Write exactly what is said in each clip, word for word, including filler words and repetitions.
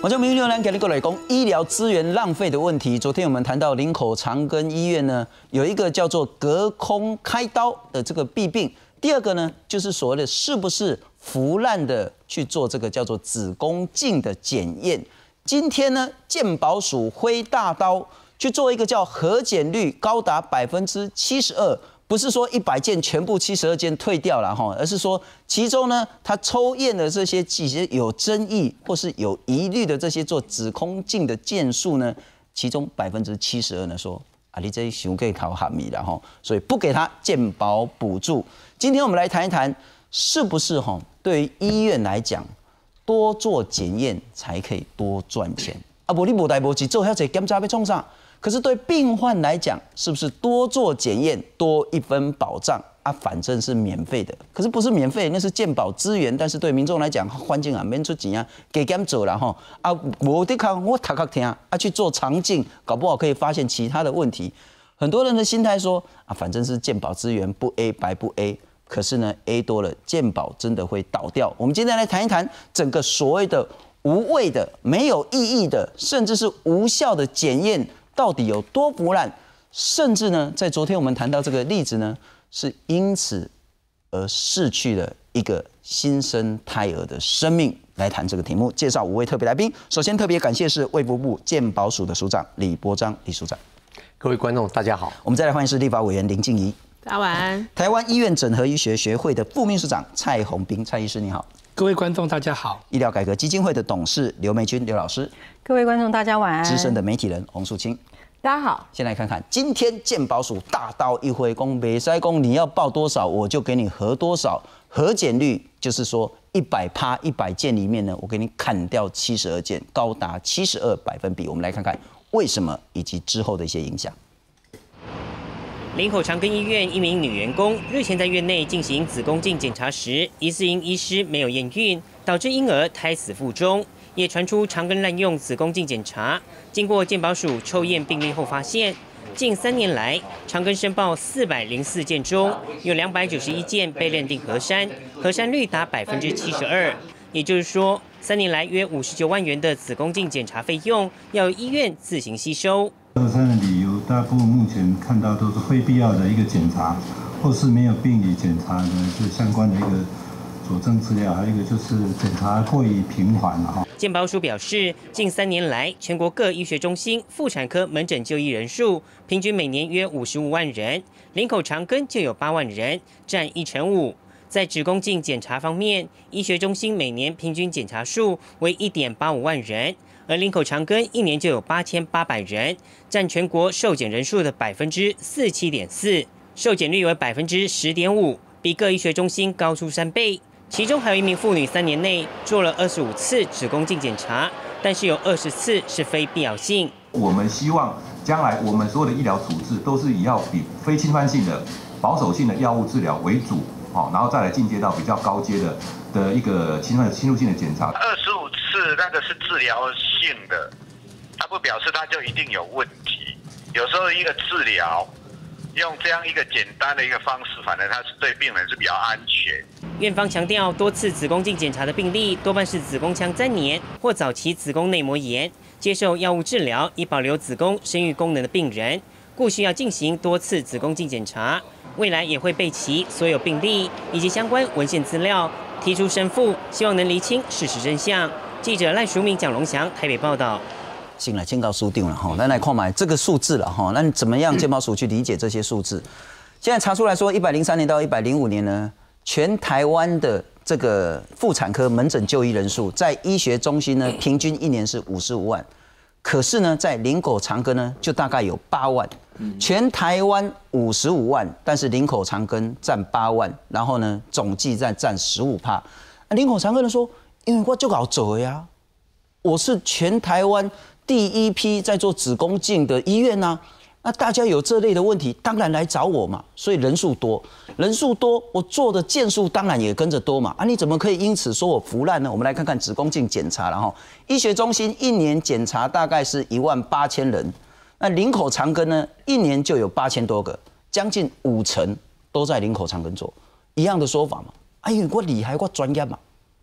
我叫明六兰，给你过来讲医疗资源浪费的问题。昨天我们谈到林口长庚医院呢，有一个叫做隔空开刀的这个弊病。第二个呢，就是所谓的是不是腐烂的去做这个叫做子宫镜的检验。今天呢，健保署挥大刀去做一个叫核检率高达百分之七十二。不是说一百件全部七十二件退掉了哈，而是说其中呢，他抽验的这些几些有争议或是有疑虑的这些做子宫镜的件数呢，其中百分之七十二呢说啊，你这想给考含义了哈，所以不给他健保补助。今天我们来谈一谈，是不是哈对于医院来讲，多做检验才可以多赚钱啊？不，你无代无志做遐济检查要创啥？可是对病患来讲，是不是多做检验多一分保障啊？反正是免费的，可是不是免费，那是健保资源。但是对民众来讲，环境啊免出钱啊，给检做了哈啊，我得看我头壳听啊，去做肠镜，搞不好可以发现其他的问题。很多人的心态说啊，反正是健保资源，不 A 白不 A。可是呢 ，A 多了，健保真的会倒掉。我们今天来谈一谈整个所谓的无谓的、没有意义的，甚至是无效的检验。到底有多腐烂？甚至呢，在昨天我们谈到这个例子呢，是因此而逝去了一个新生胎儿的生命。来谈这个题目，介绍五位特别来宾。首先特别感谢是卫福部健保署的署长李伯章李署长。 各位观众大家好。 我们再来欢迎是立法委员林静怡。 大家晚安。 台湾医院整合医学学会的副秘书长蔡宏斌蔡医师你好。 各位观众大家好。 医疗改革基金会的董事刘美君刘老师。 各位观众大家晚安。 资深的媒体人洪淑清。 大家好， 先来看看今天健保署大刀一挥，公北塞公你要报多少，我就给你核多少。核检率就是说一百趴一百件里面呢，我给你砍掉七十二件，高达七十二百分比。我们来看看为什么以及之后的一些影响。 林口长庚医院一名女员工日前在院内进行子宫镜检查时，疑似因医师没有验孕，导致婴儿胎死腹中。也传出长庚滥用子宫镜检查，经过健保署抽验病例后发现，近三年来长庚申报四百零四件中，有两百九十一件被认定核删，核删率达百分之七十二。也就是说，三年来约五十九万元的子宫镜检查费用，要由医院自行吸收。 核删的理由，大部分目前看到都是非必要的一个检查，或是没有病理检查的这相关的一个佐证资料，还有一个就是检查过于频繁哈。 健保署表示，近三年来，全国各医学中心妇产科门诊就医人数平均每年约五十五万人，林口长庚就有八万人，占一成五。在子宫镜检查方面，医学中心每年平均检查数为一点八五万人，而林口长庚一年就有八千八百人，占全国受检人数的百分之四十七点四，受检率为百分之十点五，比各医学中心高出三倍。其中还有一名妇女三年内做了二十五次子宫镜检查，但是有二十次是非必要性。 我们希望将来我们所有的医疗处置都是以要比非侵犯性的、保守性的药物治疗为主，好，然后再来进阶到比较高阶的的一个侵犯侵入性的检查。 二十五次那个是治疗性的，它不表示它就一定有问题。有时候一个治疗用这样一个简单的一个方式，反正它是对病人是比较安全。 院方强调，多次子宫镜检查的病例多半是子宫腔粘连或早期子宫内膜炎，接受药物治疗以保留子宫生育功能的病人，故需要进行多次子宫镜检查。未来也会备齐所有病例以及相关文献资料，提出申复，希望能厘清事实真相。记者赖淑敏、蒋龙祥台北报道。 进来先告书定了哈，咱来看买这个数字了哈，那怎么样健保署去理解这些数字？现在查出来说，一百零三年到一百零五年呢，全台湾的这个妇产科门诊就医人数，在医学中心呢，平均一年是五十五万，可是呢，在林口长庚呢，就大概有八万。全台湾五十五万，但是林口长庚占八万，然后呢，总计在占十五趴。林口长庚的说，因为我就搞走呀，我是全台湾第一批在做子宫镜的医院呐、啊，那大家有这类的问题，当然来找我嘛。所以人数多，人数多，我做的件数当然也跟着多嘛。啊，你怎么可以因此说我腐烂呢？我们来看看子宫镜检查，然后医学中心一年检查大概是一万八千人，那林口长庚呢，一年就有八千多个，将近五成都在林口长庚做，一样的说法嘛。哎呦，我厉害，我专业嘛。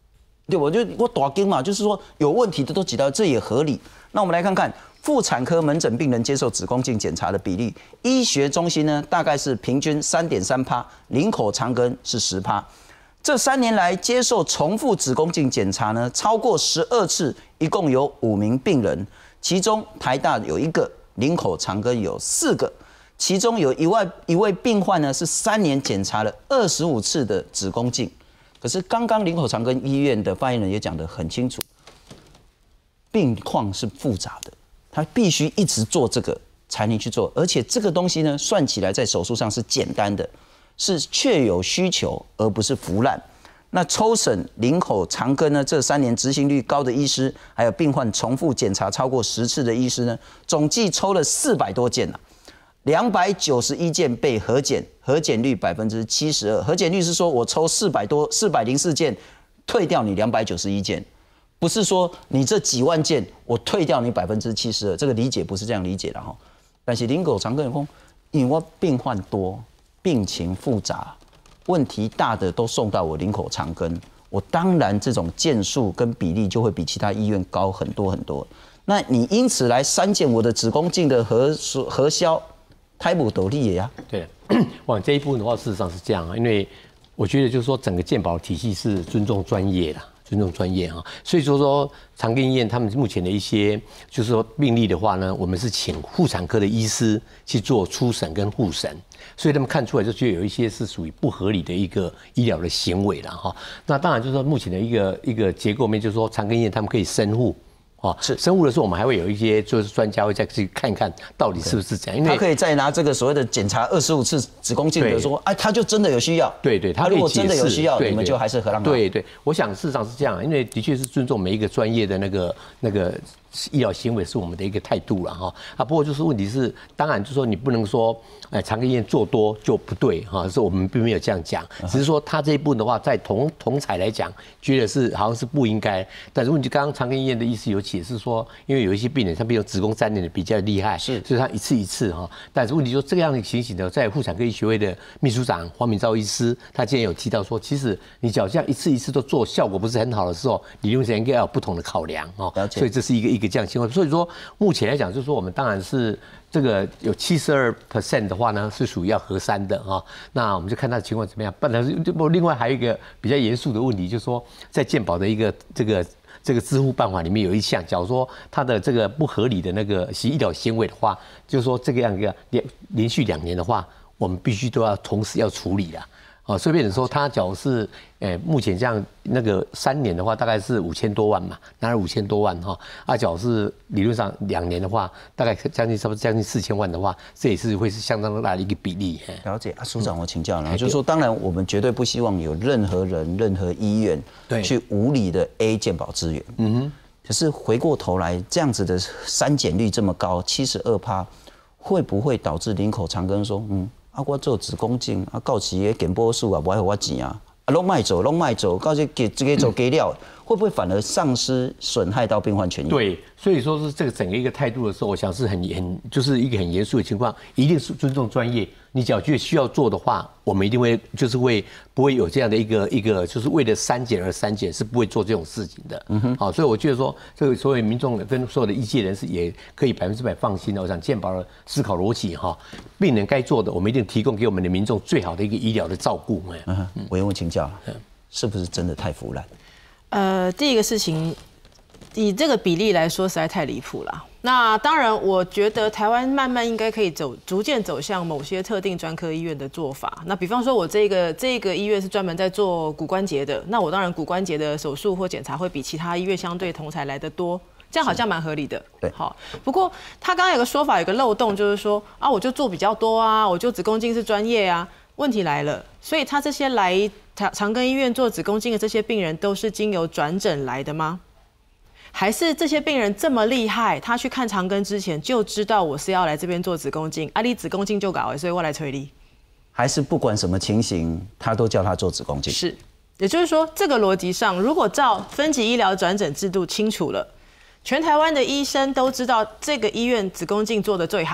对，我就我大惊嘛，就是说有问题的都挤到，这也合理。那我们来看看妇产科门诊病人接受子宫镜检查的比例，医学中心呢大概是平均三点三趴，林口长庚是十趴。这三年来接受重复子宫镜检查呢，超过十二次，一共有五名病人，其中台大有一个，林口长庚有四个，其中有一位一位病患呢是三年检查了二十五次的子宫镜。可是刚刚林口长庚医院的发言人也讲得很清楚，病况是复杂的，他必须一直做这个才能去做，而且这个东西呢，算起来在手术上是简单的，是确有需求，而不是腐烂。那抽审林口长庚呢，这三年执行率高的医师，还有病患重复检查超过十次的医师呢，总计抽了四百多件啊。两百九十一件被核检，核检率百分之七十二。核检率是说我抽四百多、四百零四件，退掉你两百九十一件，不是说你这几万件我退掉你百分之七十二。这个理解不是这样理解的哈。但是林口长庚说，因为我病患多，病情复杂，问题大的都送到我林口长庚，我当然这种件数跟比例就会比其他医院高很多很多。那你因此来删减我的子宫镜的核核销。太不斗力呀！ 对，往这一部分的话，事实上是这样啊，因为我觉得就是说，整个健保体系是尊重专业的，尊重专业啊，所以说说长庚医院他们目前的一些就是说病例的话呢，我们是请妇产科的医师去做初审跟复审，所以他们看出来就觉得有一些是属于不合理的一个医疗的行为了哈。那当然就是说目前的一个一个结构面，就是说长庚医院他们可以申复。哦，是生物的时候，我们还会有一些就是专家会再去看看到底是不是这样，因为他可以再拿这个所谓的检查二十五次子宫镜的说，哎，他就真的有需要。 对对， 他如果真的有需要，你们就还是何让他。 对对，我想事实上是这样，因为的确是尊重每一个专业的那个那个医疗行为是我们的一个态度了哈啊。不过就是问题是，当然就是说你不能说，哎，长庚医院做多就不对哈，是我们并没有这样讲，只是说他这一部分的话，在同同采来讲，觉得是好像是不应该。但是问题刚刚长庚医院的意思有解释说，因为有一些病人他比如子宫粘连的比较厉害，是，所以他一次一次哈。但是问题说这样的情形呢，在妇产科医学会的秘书长黄敏昭医师，他今天有提到说，其实你只要这样一次一次都做，效果不是很好的时候，理论上应该要有不同的考量哦。所以这是一个一个这样的情况。所以说目前来讲，就是说我们当然是这个有七十二 percent 的话呢，是属于要核删的哈。那我们就看它的情况怎么样。不然不，另外还有一个比较严肃的问题，就是说在健保的一个这个。这个支付办法里面有一项，假如说它的这个不合理的那个医疗行为的话，就是说这个样一个连连续两年的话，我们必须都要同时要处理啦。哦，所以变成说，他假如是，诶、欸，目前这样那个三年的话，大概是五千多万嘛，拿了五千多万哈。啊，假如是理论上两年的话，大概将近差不多将近四千万的话，这也是会是相当大的一个比例。 了解啊，署长，我请教了，嗯、就是说，当然我们绝对不希望有任何人、任何医院去无理的 A 健保资源。嗯哼。可是回过头来，这样子的删减率这么高，七十二趴，会不会导致林口长庚说，嗯？啊，我做子宫镜啊，到时个检波数啊，不爱我钱啊，啊，拢卖走，拢卖走，到时给这个做给料，会不会反而丧失、损害到病患权益？ 对，所以说是这个整个一个态度的时候，我想是很很就是一个很严肃的情况，一定是尊重专业。你只要觉得需要做的话，我们一定会就是会不会有这样的一个一个就是为了删减而删减，是不会做这种事情的。嗯哼，好，所以我觉得说，这个所有民众跟所有的医界人士也可以百分之百放心的。我想健保的思考逻辑哈，病人该做的，我们一定提供给我们的民众最好的一个医疗的照顾。 嗯哼，我问请教，是不是真的太腐烂？ 呃，第一个事情，以这个比例来说，实在太离谱了。那当然，我觉得台湾慢慢应该可以走，逐渐走向某些特定专科医院的做法。那比方说，我这个这个医院是专门在做骨关节的，那我当然骨关节的手术或检查会比其他医院相对同侪来得多，这样好像蛮合理的。 对， 好。不过他刚刚有个说法，有个漏洞，就是说啊，我就做比较多啊，我就子宫镜是专业啊。问题来了，所以他这些来长长庚医院做子宫镜的这些病人，都是经由转诊来的吗？还是这些病人这么厉害，他去看长庚之前就知道我是要来这边做子宫镜，啊，你子宫镜就搞了，所以我来催你。 还是不管什么情形，他都叫他做子宫镜？ 是，也就是说，这个逻辑上，如果照分级医疗转诊制度清楚了，全台湾的医生都知道这个医院子宫镜做得最好，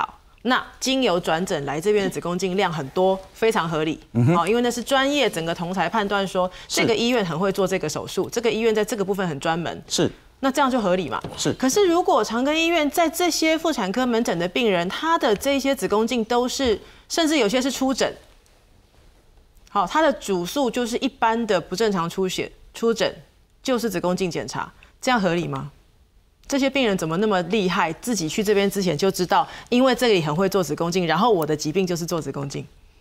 那经由转诊来这边的子宫镜量很多，非常合理。好、嗯，因为那是专业整个同才判断说，这个医院很会做这个手术，这个医院在这个部分很专门。 是。 那这样就合理嘛？ 是。 可是如果长庚医院在这些妇产科门诊的病人，他的这些子宫镜都是，甚至有些是初诊，好，他的主诉就是一般的不正常出血，初诊就是子宫镜检查，这样合理吗？这些病人怎么那么厉害？自己去这边之前就知道，因为这里很会做子宫镜，然后我的疾病就是做子宫镜。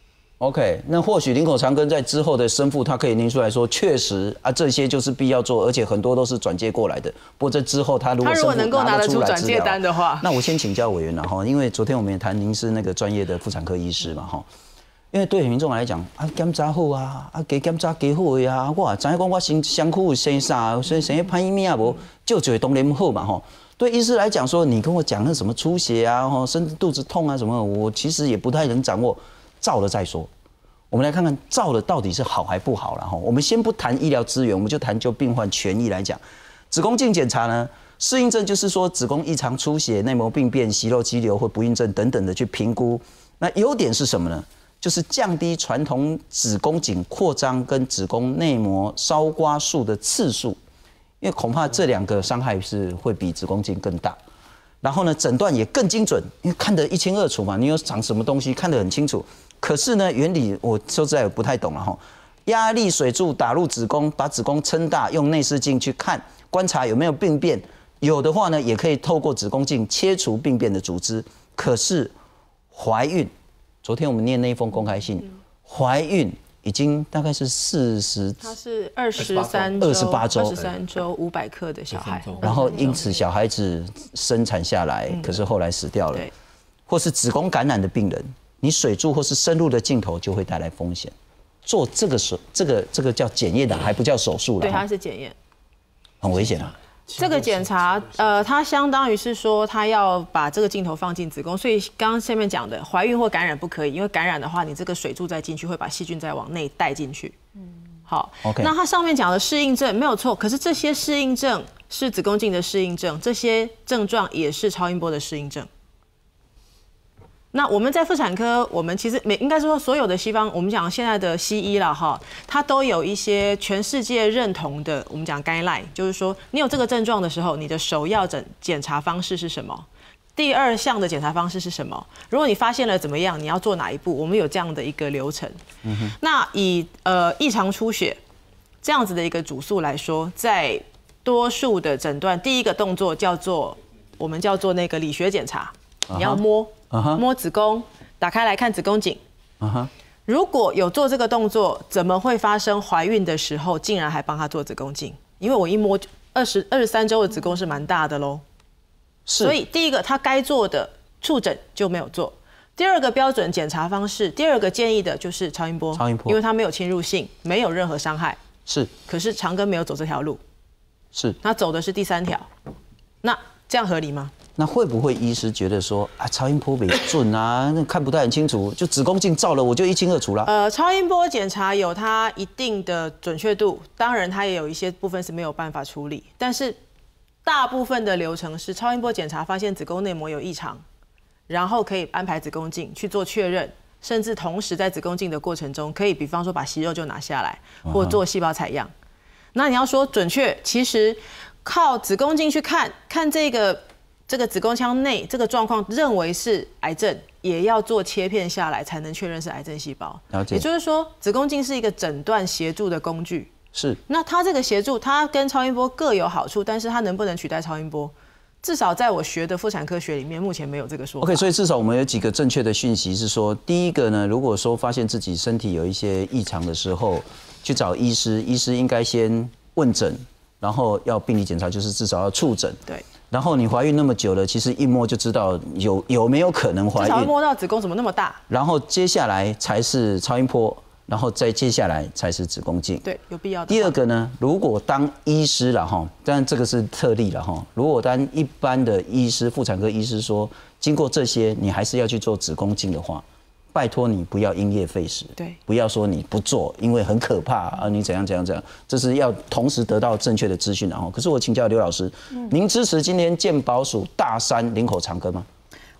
OK， 那或许林口长庚在之后的申复，他可以拎出来说，确实啊，这些就是必要做，而且很多都是转介过来的。不过这之后他如果他如果能够拿得出转介单的话， 那我先请教委员了哈，因为昨天我们也谈您是那个专业的妇产科医师嘛哈。因为对民众来讲，啊检查好啊，啊加检查加好呀，我知影讲我身身躯有生啥，生生歹物啊无，就就当然好嘛吼。对医师来讲说，你跟我讲那什么出血啊，吼，甚至肚子痛啊什么，我其实也不太能掌握，照了再说。我们来看看照了到底是好还不好了哈。我们先不谈医疗资源，我们就谈就病患权益来讲。子宫镜检查呢，适应症就是说子宫异常出血、内膜病变、息肉肌瘤或不孕症等等的去评估。那优点是什么呢？就是降低传统子宫颈扩张跟子宫内膜烧刮术的次数，因为恐怕这两个伤害是会比子宫镜更大。然后呢，诊断也更精准，因为看得一清二楚嘛，你有长什么东西看得很清楚。可是呢，原理我说实在不太懂了哈。压力水柱打入子宫，把子宫撑大，用内视镜去看，观察有没有病变。有的话呢，也可以透过子宫镜切除病变的组织。可是怀孕，昨天我们念那一封公开信，怀孕已经大概是四十， 它是二十三周， 二十八周， 二十三周五百克的小孩， 然后因此小孩子生产下来，可是后来死掉了，或是子宫感染的病人。你水柱或是深入的镜头就会带来风险，做这个手这个这个叫检验的，还不叫手术了。 对，它是检验， 很危险啊。 这个检查，呃，它相当于是说，它要把这个镜头放进子宫，所以刚刚下面讲的，怀孕或感染不可以，因为感染的话，你这个水柱再进去会把细菌再往内带进去。嗯，好。 OK。 那它上面讲的适应症没有错，可是这些适应症是子宫镜的适应症，这些症状也是超音波的适应症。那我们在妇产科，我们其实每应该说所有的西方，我们讲现在的西医啦哈，它都有一些全世界认同的，我们讲 guideline， 就是说你有这个症状的时候，你的首要诊检查方式是什么？第二项的检查方式是什么？如果你发现了怎么样，你要做哪一步？我们有这样的一个流程。嗯哼。那以呃异常出血这样子的一个主诉来说，在多数的诊断，第一个动作叫做我们叫做那个理学检查，你要摸。Uh-huh. 摸子宫，打开来看子宫颈。Uh-huh. 如果有做这个动作，怎么会发生怀孕的时候竟然还帮她做子宫镜？因为我一摸，二十二十三周的子宫是蛮大的喽。所以第一个，她该做的触诊就没有做。第二个标准检查方式，第二个建议的就是超音波， 超音波， 因为它没有侵入性，没有任何伤害。 是。 可是长庚没有走这条路。 是。 他走的是第三条。那这样合理吗？ 那会不会医师觉得说啊，超音波没准啊，那看不太很清楚，就子宫镜照了我就一清二楚了？ 呃，超音波检查有它一定的准确度，当然它也有一些部分是没有办法处理，但是大部分的流程是超音波检查发现子宫内膜有异常，然后可以安排子宫镜去做确认，甚至同时在子宫镜的过程中，可以比方说把息肉就拿下来，或做细胞采样。那你要说准确，其实靠子宫镜去看看这个。这个子宫腔内这个状况认为是癌症，也要做切片下来才能确认是癌症细胞。 了解。 也就是说，子宫镜是一个诊断协助的工具。 是。 那它这个协助，它跟超音波各有好处，但是它能不能取代超音波？至少在我学的妇产科学里面，目前没有这个说法。 OK， 所以至少我们有几个正确的讯息是说，第一个呢，如果说发现自己身体有一些异常的时候，去找医师，医师应该先问诊，然后要病理检查，就是至少要触诊。 对。 然后你怀孕那么久了，其实一摸就知道有有没有可能怀孕。 至少会摸到子宫怎么那么大。 然后接下来才是超音波，然后再接下来才是子宫镜。 对，有必要的。 第二个呢，如果当医师了哈，当然这个是特例了哈。如果当一般的医师、妇产科医师说，经过这些你还是要去做子宫镜的话，拜托你不要因噎废食， 对， 不要说你不做，因为很可怕啊，你怎样怎样怎样，这是要同时得到正确的资讯。然后，可是我请教刘老师，嗯、您支持今天健保署大三林口长庚吗？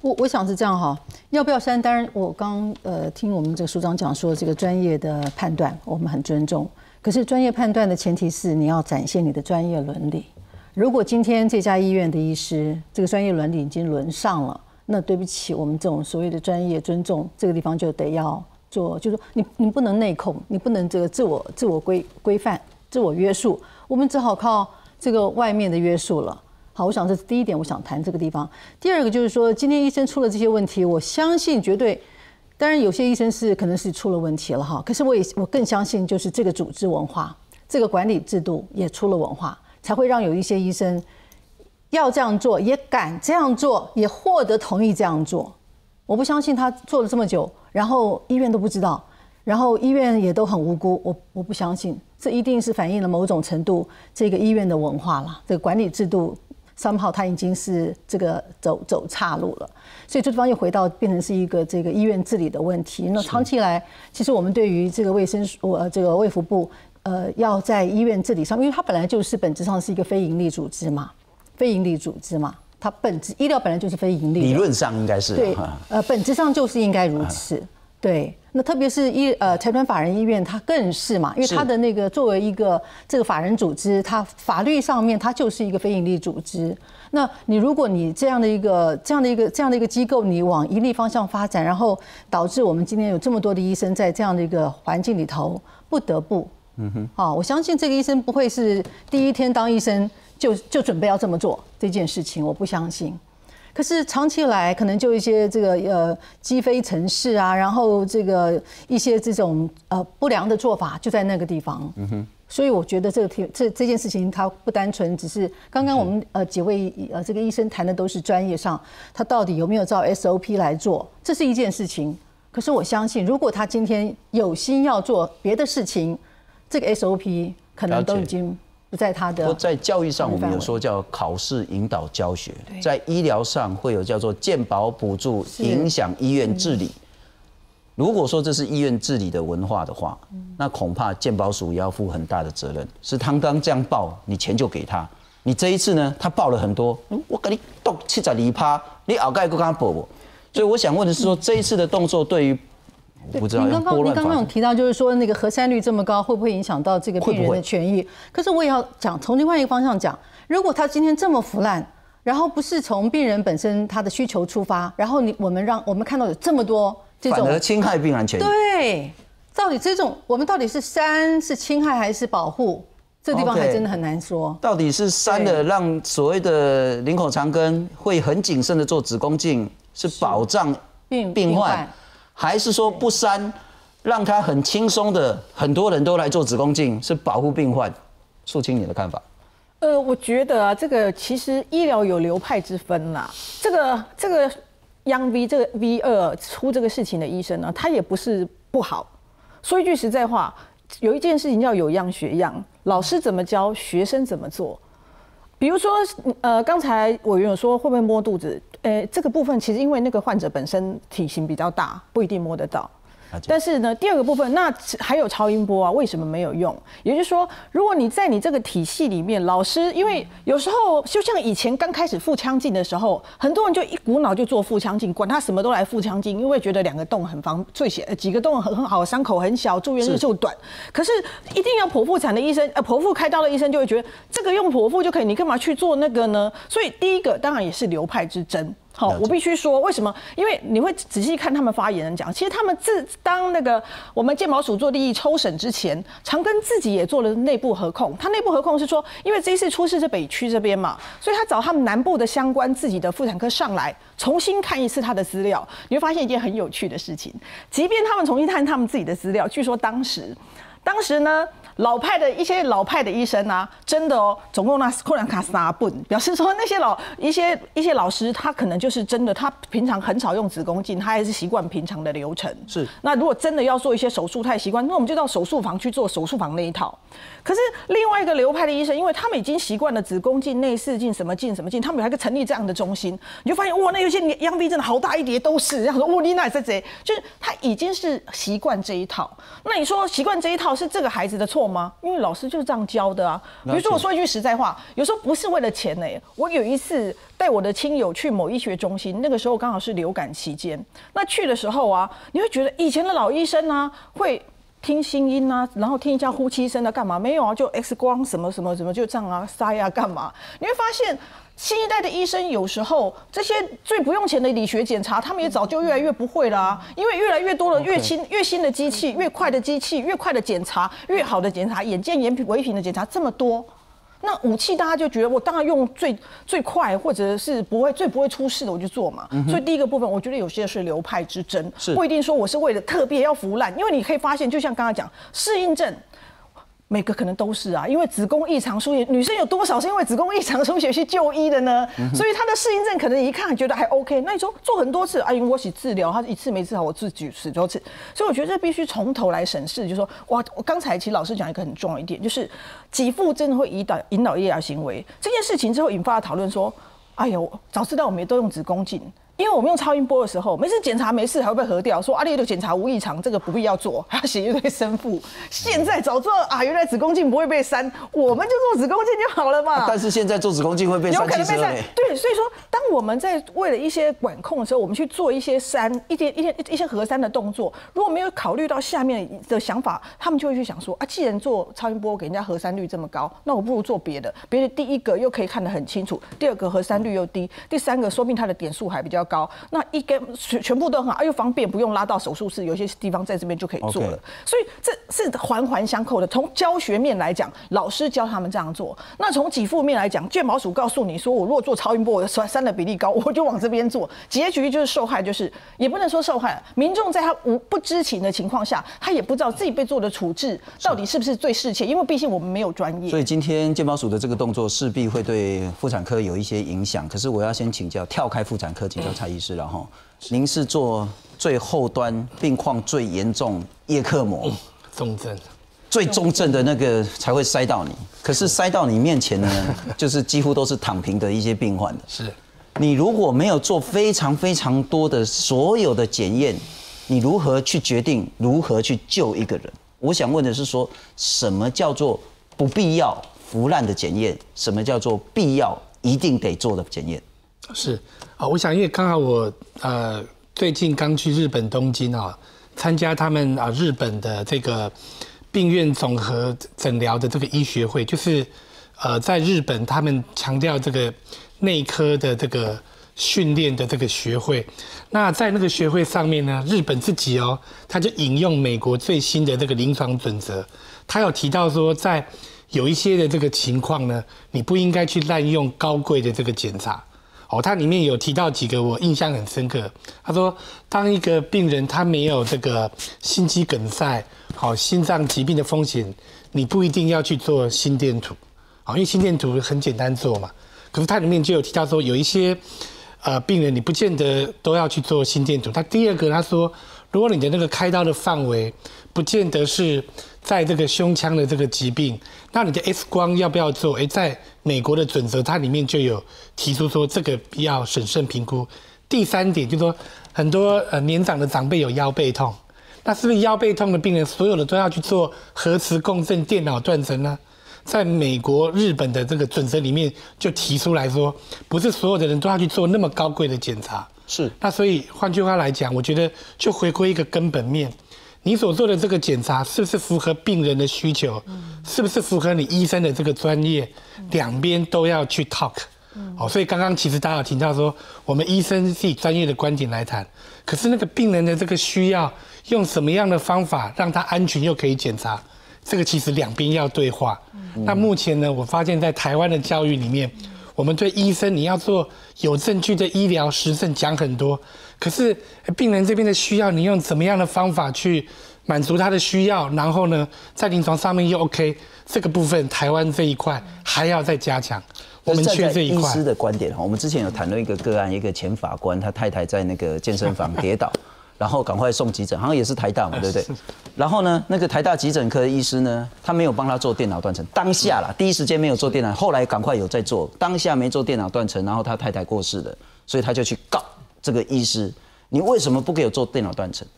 我我想是这样哈，要不要删？当然，我刚呃听我们这个署长讲说，这个专业的判断我们很尊重。可是专业判断的前提是你要展现你的专业伦理。如果今天这家医院的医师这个专业伦理已经沦丧了，那对不起，我们这种所谓的专业尊重这个地方就得要做，就是说你你不能内控，你不能这个自我自我规规范、自我约束，我们只好靠这个外面的约束了。好，我想这是第一点，我想谈这个地方。第二个就是说，今天医生出了这些问题，我相信绝对，当然有些医生是可能是出了问题了哈，可是我也我更相信就是这个组织文化、这个管理制度也出了文化，才会让有一些医生要这样做，也敢这样做，也获得同意这样做。我不相信他做了这么久，然后医院都不知道，然后医院也都很无辜，我我不相信，这一定是反映了某种程度这个医院的文化了，这个管理制度。somehow 它已经是这个走走岔路了，所以这地方又回到变成是一个这个医院治理的问题。那长期以来，其实我们对于这个卫生呃这个卫福部呃要在医院治理上，因为它本来就是本质上是一个非营利组织嘛，非营利组织嘛，它本质医疗本来就是非营利的， 理论上应该是对，呃本质上就是应该如此，对。那特别是医呃财团法人医院，它更是嘛，因为它的那个作为一个这个法人组织，它法律上面它就是一个非营利组织。那你如果你这样的一个这样的一个这样的一个机构，你往盈利方向发展，然后导致我们今天有这么多的医生在这样的一个环境里头不得不，嗯哼，啊，我相信这个医生不会是第一天当医生就就准备要这么做这件事情，我不相信。可是长期以来，可能就一些这个呃积非成是啊，然后这个一些这种呃不良的做法就在那个地方。嗯哼。所以我觉得这个这这件事情，它不单纯只是刚刚我们呃几位呃这个医生谈的都是专业上，他到底有没有照 S O P 来做，这是一件事情。可是我相信，如果他今天有心要做别的事情，这个 S O P 可能都已经。不在他的。 在教育上，我们有说叫考试引导教学；在医疗上会有叫做健保补助影响医院治理。如果说这是医院治理的文化的话，那恐怕健保署也要负很大的责任。是他刚这样报，你钱就给他。你这一次呢，他报了很多，我给你动七十二趴，你后盖够跟他报不？所以我想问的是说，这一次的动作对于。 对，你刚刚你刚刚有提到，就是说那个核删率这么高，会不会影响到这个病人的权益？可是我也要讲，从另外一个方向讲，如果他今天这么腐烂，然后不是从病人本身他的需求出发，然后你我们让我们看到有这么多这种， 反而侵害病人权益。 对，到底这种我们到底是删是侵害还是保护？这地方还真的很难说。 Okay, 到底是删的让所谓的林口长庚会很谨慎的做子宫镜，是保障病病患。还是说不删，让他很轻松的，很多人都来做子宫镜，是保护病患？素清，你的看法？ 呃，我觉得啊，这个其实医疗有流派之分啦。这个这个 Young V 这个 V 二出这个事情的医生呢，他也不是不好。说一句实在话，有一件事情叫有样学样，老师怎么教，学生怎么做。比如说，呃，刚才委员有说会不会摸肚子？呃，这个部分其实因为那个患者本身体型比较大，不一定摸得到。但是呢，第二个部分，那还有超音波啊，为什么没有用？也就是说，如果你在你这个体系里面，老师因为有时候就像以前刚开始腹腔镜的时候，很多人就一股脑就做腹腔镜，管他什么都来腹腔镜，因为觉得两个洞很方，最小几个洞很很好，伤口很小，住院日数短。可是一定要剖腹产的医生，呃，剖腹开刀的医生就会觉得这个用剖腹就可以，你干嘛去做那个呢？所以第一个当然也是流派之争。好，我必须说，为什么？因为你会仔细看他们发言人讲，其实他们自当那个我们健保署做利益抽审之前，长庚自己也做了内部核控。他内部核控是说，因为这一次出事是北区这边嘛，所以他找他们南部的相关自己的妇产科上来重新看一次他的资料，你会发现一件很有趣的事情。即便他们重新看他们自己的资料，据说当时，当时呢。老派的一些老派的医生啊，真的哦，总共那扣两卡三本，表示说那些老一些一些老师，他可能就是真的，他平常很少用子宫镜，他还是习惯平常的流程。是。那如果真的要做一些手术太习惯，那我们就到手术房去做手术房那一套。可是另外一个流派的医生，因为他们已经习惯了子宫镜、内视镜、什么镜、什么镜，他们有一个成立这样的中心，你就发现哇，那有些央 V 真的好大一叠都是，然后说哇，你哪在这？就是他已经是习惯这一套。那你说习惯这一套， 道是这个孩子的错吗？因为老师就是这样教的啊。比如说我说一句实在话，有时候不是为了钱呢、欸。我有一次带我的亲友去某医学中心，那个时候刚好是流感期间，那去的时候啊，你会觉得以前的老医生啊会听心音啊，然后听一下呼吸声啊，干嘛？没有啊，就 X 光什么什么什么就这样啊，塞啊干嘛？你会发现。新一代的医生有时候这些最不用钱的理学检查，他们也早就越来越不会了啊，因为越来越多的越新越新的机器，越快的机器，越快的检查，越好的检查，眼见眼为凭的检查这么多，那武器大家就觉得我当然用最最快或者是不会最不会出事的我就做嘛。嗯、所以第一个部分，我觉得有些是流派之争，不一定说我是为了特别要腐烂，因为你可以发现，就像刚才讲适应症。每个可能都是啊，因为子宫异常输血，女生有多少是因为子宫异常输血去就医的呢？嗯、所以她的适应症可能一看觉得还 OK， 那你说做很多次，哎，我洗治疗，她一次没治好，我自己十多次，所以我觉得这必须从头来审视，就是说，哇，我刚才其实老师讲一个很重要一点，就是给付真的会引导引导医疗行为这件事情之后引发的讨论说，哎呦，早知道我们也都用子宫镜。因为我们用超音波的时候，每次检查没事还会被核掉，说阿丽的检查无异常，这个不必要做，还要写一堆生父。现在早知道啊，原来子宫镜不会被删，我们就做子宫镜就好了嘛。 啊、但是现在做子宫镜会被删，有可能被删。 对，所以说，当我们在为了一些管控的时候，我们去做一些删一些一些一些核删的动作，如果没有考虑到下面的想法，他们就会去想说啊，既然做超音波给人家核删率这么高，那我不如做别的。别的第一个又可以看得很清楚，第二个核删率又低，第三个说不定它的点数还比较高。那一根全部都很好，又方便，不用拉到手术室，有些地方在这边就可以做了。Okay. 所以这是环环相扣的。从教学面来讲，老师教他们这样做；那从给付面来讲，健保署告诉你说，我如果做超音波，我删的比例高，我就往这边做。结局就是受害，就是也不能说受害，民众在他无不知情的情况下，他也不知道自己被做的处置到底是不是最适切，因为毕竟我们没有专业。 所以今天健保署的这个动作势必会对妇产科有一些影响。可是我要先请教，跳开妇产科，请教蔡医师了哈。您是做最后端病况最严重叶克膜重症， 最重症的那个才会塞到你。可是塞到你面前呢，就是几乎都是躺平的一些病患的。 是， 你如果没有做非常非常多的所有的检验，你如何去决定如何去救一个人？我想问的是说，什么叫做不必要腐烂的检验？什么叫做必要一定得做的检验？ 是啊，我想因为刚好我呃最近刚去日本东京啊，参加他们啊日本的这个病院综合诊疗的这个医学会，就是呃在日本他们强调这个内科的这个训练的这个学会。那在那个学会上面呢，日本自己哦，他就引用美国最新的这个临床准则，他有提到说在有一些的这个情况呢，你不应该去滥用高贵的这个检查。哦，它里面有提到几个我印象很深刻。他说，当一个病人他没有这个心肌梗塞、好心脏疾病的风险，你不一定要去做心电图，好，因为心电图很简单做嘛。可是它里面就有提到说，有一些呃病人你不见得都要去做心电图。他第二个他说，如果你的那个开刀的范围不见得是在这个胸腔的这个疾病，那你的 X 光要不要做？哎，在美国的准则，它里面就有提出说这个要审慎评估。第三点就是说，很多呃年长的长辈有腰背痛，那是不是腰背痛的病人所有的都要去做核磁共振、电脑断层呢？在美国、日本的这个准则里面就提出来说，不是所有的人都要去做那么高贵的检查。 是。 那所以换句话来讲，我觉得就回归一个根本面。你所做的这个检查是不是符合病人的需求？是不是符合你医生的这个专业？两边都要去 talk。哦，所以刚刚其实大家有提到说，我们医生是以专业的观点来谈，可是那个病人的这个需要，用什么样的方法让他安全又可以检查？这个其实两边要对话。那目前呢，我发现在台湾的教育里面，我们对医生你要做有证据的医疗实证讲很多。可是病人这边的需要，你用怎么样的方法去满足他的需要？然后呢，在临床上面又 OK， 这个部分台湾这一块还要再加强。我们缺这一块。 医师的观点，我们之前有谈论一个个案，一个前法官，他太太在那个健身房跌倒，然后赶快送急诊，好像也是台大嘛，对不对？然后呢，那个台大急诊科的医师呢，他没有帮他做电脑断层，当下啦，第一时间没有做电脑，后来赶快有在做，当下没做电脑断层，然后他太太过世了，所以他就去告这个医师，你为什么不给我做电脑断层？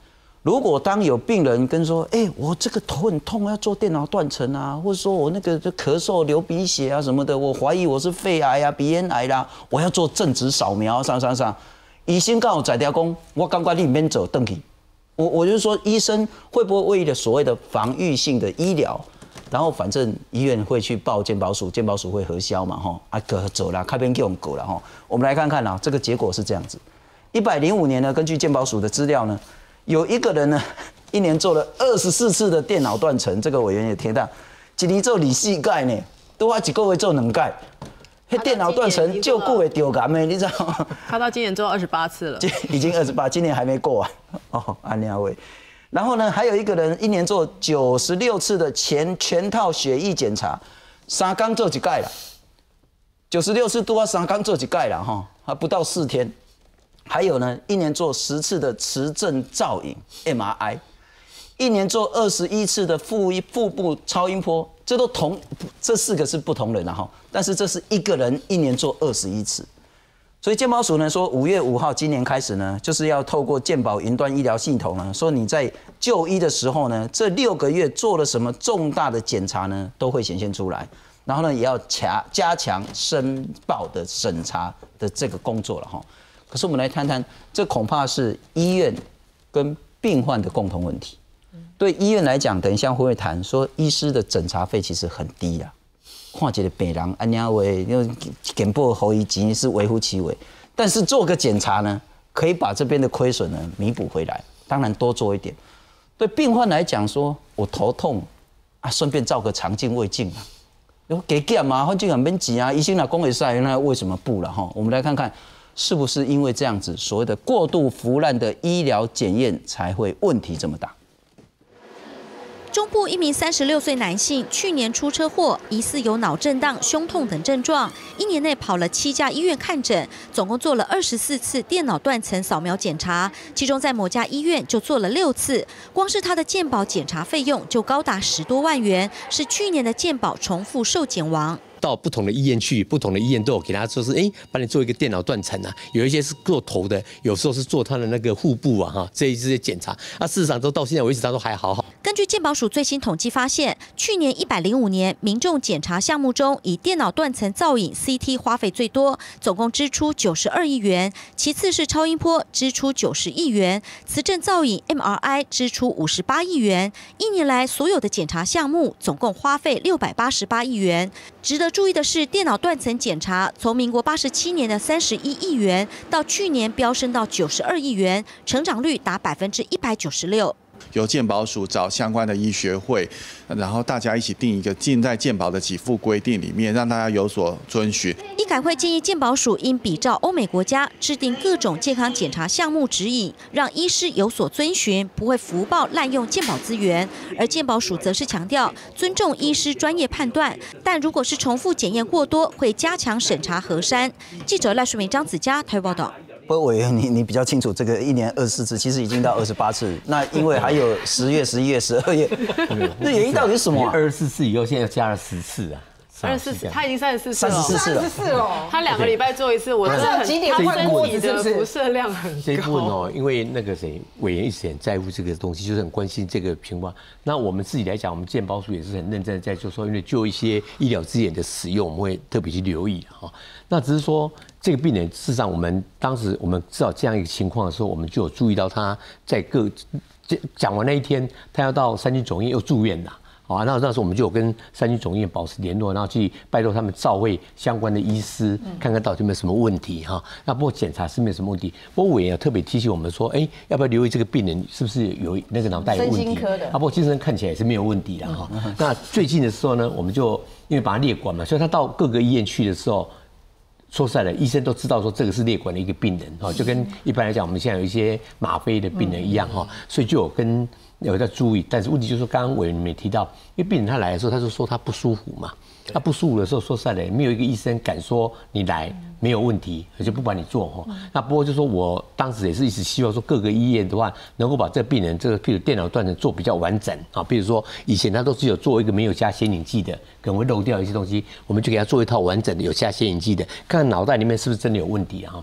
如果当有病人跟说，哎、欸，我这个头很痛，要做电脑断层啊，或者说我那个就咳嗽、流鼻血啊什么的，我怀疑我是肺癌啊、鼻咽癌啦、啊，我要做正子扫描，上上上。医生刚好在条讲，我感觉你免走登去。我我就说，医生会不会为了所谓的防御性的医疗，然后反正医院会去报健保署，健保署会核销嘛，吼啊，个走啦，开边给我们狗了哈。我们来看看啊，这个结果是这样子。一百零五年呢，根据健保署的资料呢。有一个人呢，一年做了二十四次的电脑断层，这个委员也提到，一年做二四盖呢，都花几个月做两盖，那电脑断层就顾会丢癌的，你知道吗？ 他到今年做二十八次了， 已经二十八，今年还没过完哦，安尼位。然后呢，还有一个人一年做九十六次的全全套血液检查，三缸做几盖了，九十六次都要三缸做几盖了哈，还不到四天。还有呢，一年做十次的磁振造影 M R I， 一年做二十一次的腹腹部超音波，这都同这四个是不同人了哈，但是这是一个人一年做二十一次，所以健保署呢说，五月五号今年开始呢，就是要透过健保云端医疗系统呢，说你在就医的时候呢，这六个月做了什么重大的检查呢，都会显现出来，然后呢，也要加加强申报的审查的这个工作了哈。可是我们来谈谈，这恐怕是医院跟病患的共同问题。对医院来讲，等一下会不会谈说，医师的诊查费其实很低啊。看一个病人，安样为因为健保后遗钱是微乎其微，但是做个检查呢，可以把这边的亏损呢弥补回来。当然多做一点。对病患来讲说，我头痛啊，顺便照个肠镜、胃镜啊，有给减嘛，反正也免钱啊。医生若讲会使，那为什么不了哈？我们来看看。是不是因为这样子，所谓的过度腐烂的医疗检验才会问题这么大？ 中部一名三十六岁男性，去年出车祸，疑似有脑震荡、胸痛等症状，一年内跑了七家医院看诊，总共做了二十四次电脑断层扫描检查，其中在某家医院就做了六次，光是他的健保检查费用就高达十多万元，是去年的健保重复受检王。 到不同的医院去，不同的医院都有给他说是，哎，帮你做一个电脑断层啊，有一些是做头的，有时候是做他的那个腹部啊，哈，这一些检查，啊，事实上都到现在为止，他都还好好。 根据健保署最新统计发现，去年一百零五年民众检查项目中，以电脑断层造影 C T 花费最多，总共支出九十二亿元，其次是超音波支出九十亿元，磁振造影 M R I 支出五十八亿元，一年来所有的检查项目总共花费六百八十八亿元。值得注意的是，电脑断层检查从民国八十七年的三十一亿元，到去年飙升到九十二亿元，成长率达百分之一百九十六。 由健保署找相关的医学会，然后大家一起定一个尽在健保的给付规定里面，让大家有所遵循。 医改会建议健保署应比照欧美国家制定各种健康检查项目指引，让医师有所遵循，不会福报滥用健保资源。而健保署则是强调尊重医师专业判断，但如果是重复检验过多，会加强审查核删。记者赖淑明、张子佳台报道。 不过委员，你你比较清楚，这个一年二十四次，其实已经到二十八次。那因为还有十月、十一月、十二月，那原因到底是什么、啊？ 二十四次以后，现在又加了十次啊。 二十四次，他已经三十四次了。 三十四次了， 三十四哦。 他两个礼拜做一次，我真的很几点他换锅身体的辐射量很高。 这一部分哦，因为那个谁委员一直很在乎这个东西，就是很关心这个情况。那我们自己来讲，我们健保署也是很认真的在做，说因为就一些医疗资源的使用，我们会特别去留意哈。那只是说这个病人，事实上我们当时我们知道这样一个情况的时候，我们就有注意到他在各讲完那一天，他要到三军总医院又住院了。好啊，那那时候我们就有跟三军总医院保持联络，然后去拜托他们照会相关的医师，看看到底有没有什么问题哈。那不过检查是没有什么问题，不过委员特别提醒我们说，哎，要不要留意这个病人是不是有那个脑袋有问题？ 身心科的。 啊，不过精神看起来也是没有问题的哈。那最近的时候呢，我们就因为把他列管嘛，所以他到各个医院去的时候。说实在的，医生都知道说这个是列管的一个病人哈，就跟一般来讲我们现在有一些吗啡的病人一样哈，所以就有跟有在注意。但是问题就是说，刚刚委员没提到，因为病人他来的时候，他就说他不舒服嘛，他不舒服的时候，说实在的，没有一个医生敢说你来没有问题，而且不帮你做哈。那不过就说我当时也是一直希望说各个医院的话，能够把这个病人这个譬如电脑断层做比较完整啊，比如说以前他都只有做一个没有加显影剂的，可能会漏掉一些东西，我们就给他做一套完整的有加显影剂的，看看脑袋里面是不是真的有问题啊。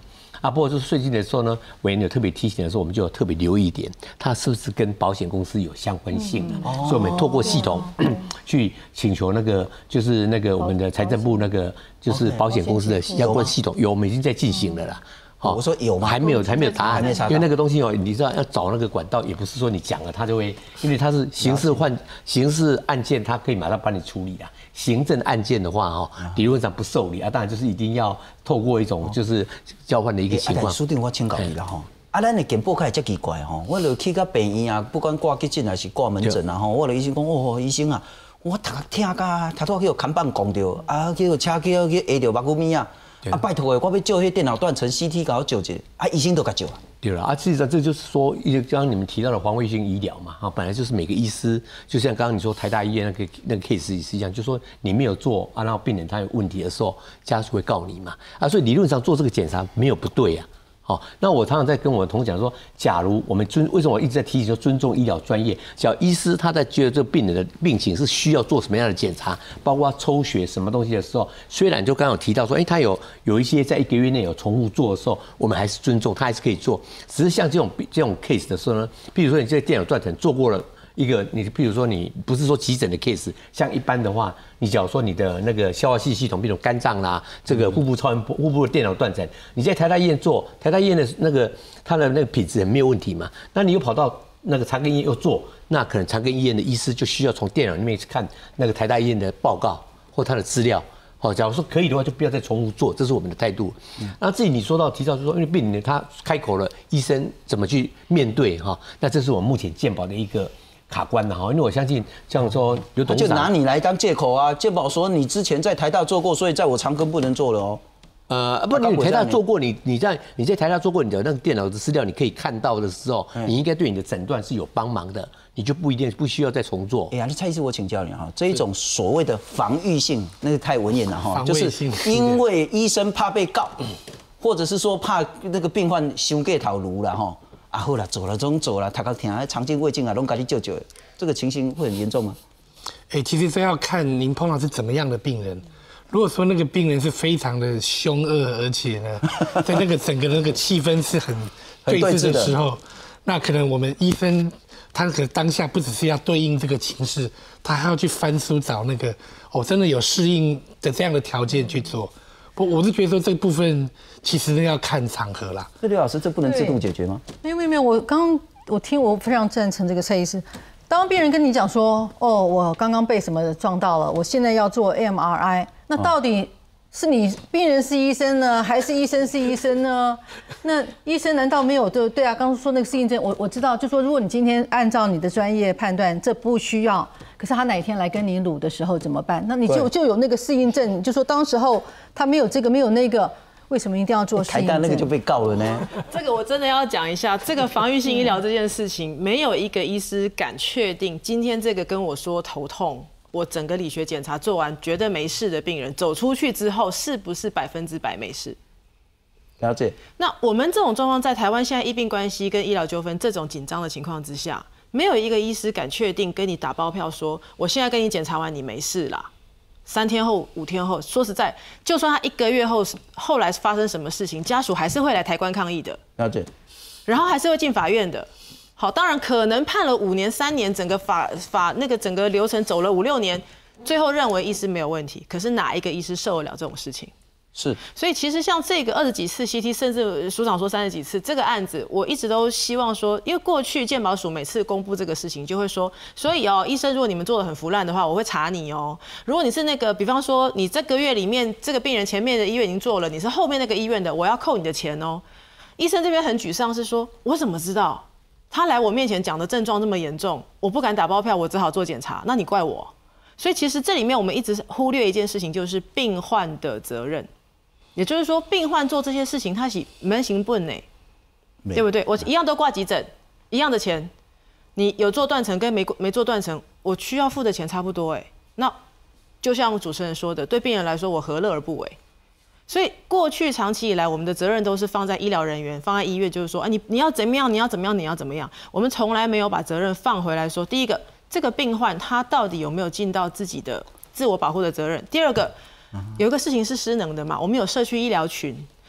啊，不过就是最近的时候呢，委员有特别提醒的时候，我们就有特别留意一点，它是不是跟保险公司有相关性的，嗯、所以我们透过系统、哦、去请求那个就是那个我们的财政部那个就是保险公司的相关系统，有我们已经在进行了啦。 哦，我说有吗？ 还没有，还没有答案，因为那个东西哦，你知道要找那个管道，也不是说你讲了他就会，因为它是刑事换刑事案件，它可以马上帮你处理啊。行政案件的话哦，理论上不受理啊，当然就是一定要透过一种就是交换的一个情况。 书定我请教你了哈。啊，咱的健保卡也真奇怪吼，我就去到病院啊，不管挂急诊还是挂门诊啊吼，我就医生讲，哦，医生啊，我头听甲头拄去看板讲着，啊，叫车叫去下着目骨面啊。啊，拜托诶，我要照迄电脑断层 C T 给我照一下，啊，医生都甲照啊。 对了啊，事实上这就是说，刚刚你们提到的防卫性医疗嘛，啊，本来就是每个医师，就像刚刚你说台大医院那个那个 case 也是一样，就说你没有做啊，然后病人他有问题的时候，家属会告你嘛，啊，所以理论上做这个检查没有不对啊。好，那我常常在跟我的同事讲说，假如我们尊，为什么我一直在提醒说尊重医疗专业？只要医师他在觉得这个病人的病情是需要做什么样的检查，包括抽血什么东西的时候，虽然就刚刚有提到说，哎、欸，他有有一些在一个月内有重复做的时候，我们还是尊重，他还是可以做。只是像这种这种 case 的时候呢，比如说你这个电脑断层做过了。一个，你比如说你不是说急诊的 case， 像一般的话，你假如说你的那个消化系系统，比如肝脏啦，这个腹部超音波、腹部的电脑断层，你在台大医院做，台大医院的那个它的那个品质也没有问题嘛，那你又跑到那个长庚医院又做，那可能长庚医院的医师就需要从电脑里面去看那个台大医院的报告或他的资料。好，假如说可以的话，就不要再重复做，这是我们的态度。那至于你说到提到，就是说因为病人他开口了，医生怎么去面对哈？那这是我们目前健保的一个。卡关了哈，因为我相信像说有董事长就拿你来当借口啊，健保说你之前在台大做过，所以在我长庚不能做了哦。 呃，不，你台大做过，你你在你在台大做过，你的那个电脑的资料你可以看到的时候，你应该对你的诊断是有帮忙的，你就不一定不需要再重做。 哎呀，那蔡医师，我请教你哈，这一种所谓的防御性，那个太文言了哈，就是因为医生怕被告，或者是说怕那个病患伤过头颅了哈。啊，好啦，走了总走了，他个听肠镜、胃镜啊，拢给你救救，这个情形会很严重吗？ 哎、欸，其实这要看您碰到是怎么样的病人。如果说那个病人是非常的凶恶，而且呢，在那个整个那个气氛是很对峙的时候，那可能我们医生他可能当下不只是要对应这个情势，他还要去翻书找那个哦，真的有适应的这样的条件去做。不，我是觉得说这部分其实要看场合啦。 那刘老师，这不能自动解决吗？ 没有没有没有，我刚我听我非常赞成这个蔡医师。当病人跟你讲说，哦，我刚刚被什么撞到了，我现在要做 M R I， 那到底是你病人是医生呢，还是医生是医生呢？那医生难道没有对对啊？刚刚说那个适应症，我我知道，就说如果你今天按照你的专业判断，这不需要，可是他哪一天来跟你撸的时候怎么办？那你就就有那个适应症，就说当时候他没有这个没有那个。为什么一定要做适应症？ 台大那个就被告了呢。 这个我真的要讲一下，这个防御性医疗这件事情，没有一个医师敢确定今天这个跟我说头痛，我整个理学检查做完觉得没事的病人走出去之后，是不是百分之百没事？ 了解。 那我们这种状况在台湾现在医病关系跟医疗纠纷这种紧张的情况之下，没有一个医师敢确定跟你打包票说，我现在跟你检查完你没事啦。三天后、五天后，说实在，就算他一个月后后来发生什么事情，家属还是会来台关抗议的。 了解。 然后还是会进法院的。好，当然可能判了五年、三年，整个法法那个整个流程走了五六年，最后认为医师没有问题。可是哪一个医师受得了这种事情？ 是。所以其实像这个二十几次 C T， 甚至署长说三十几次，这个案子我一直都希望说，因为过去健保署每次公布这个事情，就会说，所以哦，医生如果你们做的很腐烂的话，我会查你哦。如果你是那个，比方说你这个月里面这个病人前面的医院已经做了，你是后面那个医院的，我要扣你的钱哦。医生这边很沮丧，是说我怎么知道他来我面前讲的症状这么严重，我不敢打包票，我只好做检查，那你怪我。所以其实这里面我们一直忽略一件事情，就是病患的责任。也就是说，病患做这些事情，他是门行不呢，对不对？我一样都挂急诊，一样的钱，你有做断层跟没没做断层，我需要付的钱差不多哎。那就像主持人说的，对病人来说，我何乐而不为？所以过去长期以来，我们的责任都是放在医疗人员，放在医院，就是说，啊，你你要怎么样，你要怎么样，你要怎么样。我们从来没有把责任放回来说，第一个，这个病患他到底有没有尽到自己的自我保护的责任？第二个。有一个事情是失能的嘛，我们有社区医疗群，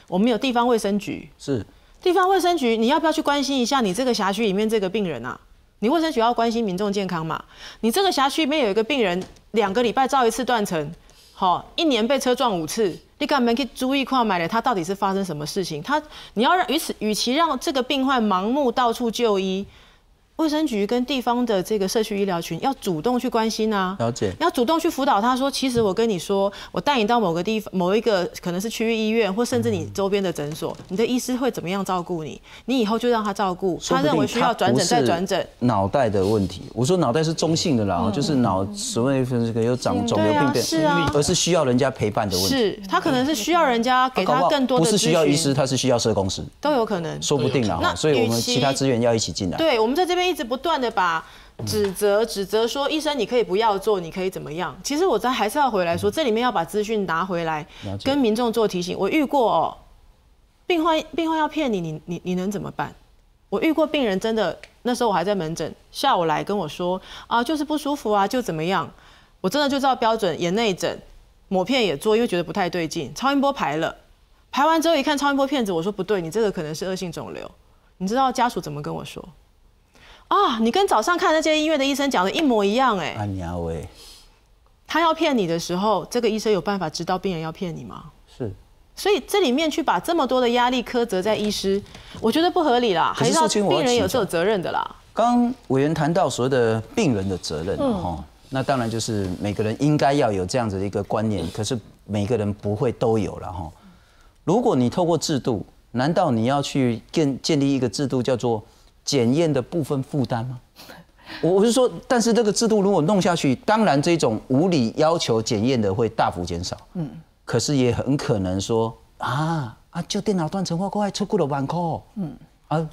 我们有地方卫生局， 是地方卫生局，你要不要去关心一下你这个辖区里面这个病人啊？你卫生局要关心民众健康嘛？你这个辖区里面有一个病人，两个礼拜照一次断层，好，一年被车撞五次，你干嘛去注意看买了他到底是发生什么事情？他你要让与此与其让这个病患盲目到处就医。卫生局跟地方的这个社区医疗群要主动去关心啊， 了解， 要主动去辅导他说，其实我跟你说，我带你到某个地方、某一个可能是区域医院，或甚至你周边的诊所，你的医师会怎么样照顾你？你以后就让他照顾，他认为需要转诊再转诊。 脑袋的问题，我说脑袋是中性的啦，嗯、就是脑所谓这个有长肿瘤病变， 是啊， 而是需要人家陪伴的问题。 是他可能是需要人家给他更多的咨询， 不是需要医师，他是需要社工师， 都有可能， 说不定啦哈。所以我们其他资源要一起进来。 对，我们在这边一直不断的把。指责指责说医生你可以不要做，你可以怎么样？其实我在还是要回来说，这里面要把资讯拿回来，跟民众做提醒。我遇过哦，病患病患要骗你，你你你能怎么办？我遇过病人真的，那时候我还在门诊，下午来跟我说啊，就是不舒服啊，就怎么样？我真的就照标准眼内诊，抹片也做，因为觉得不太对劲，超音波排了，排完之后一看超音波片子，我说不对，你这个可能是恶性肿瘤。你知道家属怎么跟我说？啊，你跟早上看那间医院的医生讲的一模一样哎！ 啊娘喂！ 他要骗你的时候，这个医生有办法知道病人要骗你吗？ 是。 所以这里面去把这么多的压力苛责在医师，我觉得不合理啦，还是要病人有是有责任的啦。 刚刚委员谈到所谓的病人的责任哈、嗯，那当然就是每个人应该要有这样子的一个观念，可是每个人不会都有了哈。如果你透过制度，难道你要去建建立一个制度叫做？检验的部分负担吗？我我是说，但是这个制度如果弄下去，当然这种无理要求检验的会大幅减少。嗯，可是也很可能说啊啊，就电脑断层我快出几六万块。嗯啊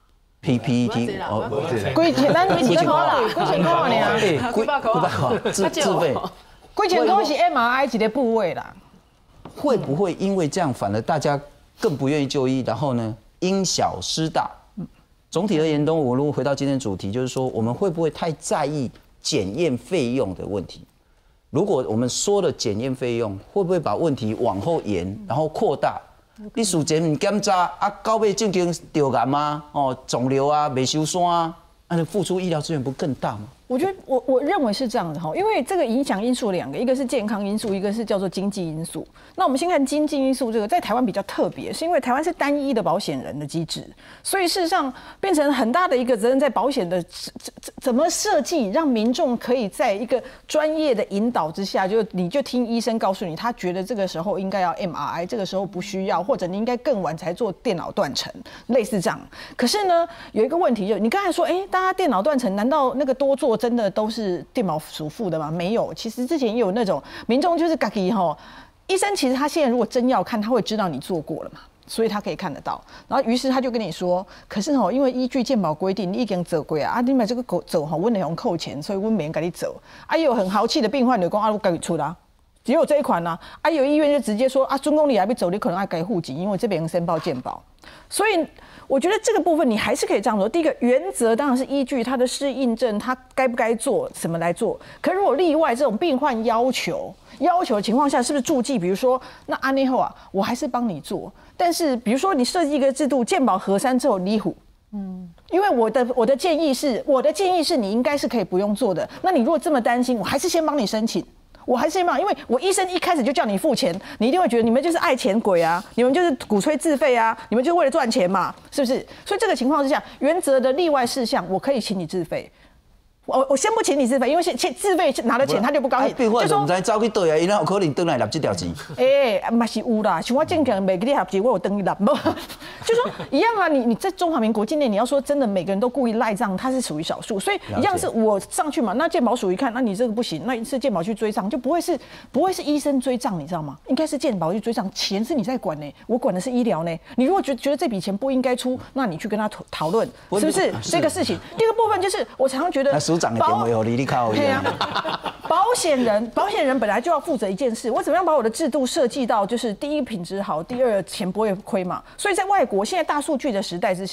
，P P T 哦，几千咱几千块啦，几千块呢？ 几几百块自自费， 几千块是 M R I 一个部位啦。 会不会因为这样，反而大家更不愿意就医？然后呢，因小失大？总体而言，都我如果回到今天的主题，就是说我们会不会太在意检验费用的问题？如果我们说了检验费用，会不会把问题往后延，然后扩大？你事前唔检查啊，到尾正经得癌啊，哦，肿瘤啊，未收山啊，那付出医疗资源不更大吗？ 我觉得我我认为是这样的哈，因为这个影响因素两个，一个是健康因素，一个是叫做经济因素。那我们先看经济因素，这个在台湾比较特别，是因为台湾是单一的保险人的机制，所以事实上变成很大的一个责任在保险的怎么设计，让民众可以在一个专业的引导之下，就你就听医生告诉你，他觉得这个时候应该要 M R I， 这个时候不需要，或者你应该更晚才做电脑断层，类似这样。可是呢，有一个问题，就你刚才说，哎、欸，大家电脑断层，难道那个多做真的都是电脑属付的吗？没有，其实之前也有那种民众就是自己吼，医生其实他现在如果真要看，他会知道你做过了嘛，所以他可以看得到。然后于是他就跟你说，可是吼，因为依据健保规定，你已经走过啊，啊，你买这个走吼，我得用扣钱，所以我没人给你走。啊，也有很豪气的病患就讲啊，我给你出啦。只有这一款呢、啊，啊，有医院就直接说啊，准公你还没走，你可能要改户籍，因为这边申报健保。所以我觉得这个部分你还是可以这样说。第一个原则当然是依据他的适应症，他该不该做什么来做。可如果例外这种病患要求要求的情况下，是不是注记？比如说，那安内后啊，我还是帮你做，但是比如说你设计一个制度，健保核删之后离谱。嗯，因为我的我的建议是，我的建议是你应该是可以不用做的。那你如果这么担心，我还是先帮你申请。我还是先帮，因为我医生一开始就叫你付钱，你一定会觉得你们就是爱钱鬼啊，你们就是鼓吹自费啊，你们就是为了赚钱嘛，是不是？所以这个情况之下，原则的例外事项，我可以请你自费。我我先不请你自费，因为先自费拿了钱他就不高兴。 病患就唔知走去倒来，伊哪有可能倒来纳这条钱？ 哎，嘛是有啦，像我正常每个月合钱，我有登一纳，就说一样啊。你你在中华民国境内，你要说真的，每个人都故意赖账，他是属于少数，所以一样是我上去嘛。那健保署一看，那你这个不行，那是健保去追账，就不会是不会是医生追账，你知道吗？应该是健保去追账，钱是你在管呢，我管的是医疗呢。你如果觉觉得这笔钱不应该出，那你去跟他讨论，是不是这个事情？第二个部分就是我常常觉得。 长的电话哦，你你靠一样。 保险人，保险人本来就要负责一件事，我怎么样把我的制度设计到，就是第一品质好，第二钱不会亏嘛。所以在外国现在大数据的时代之下，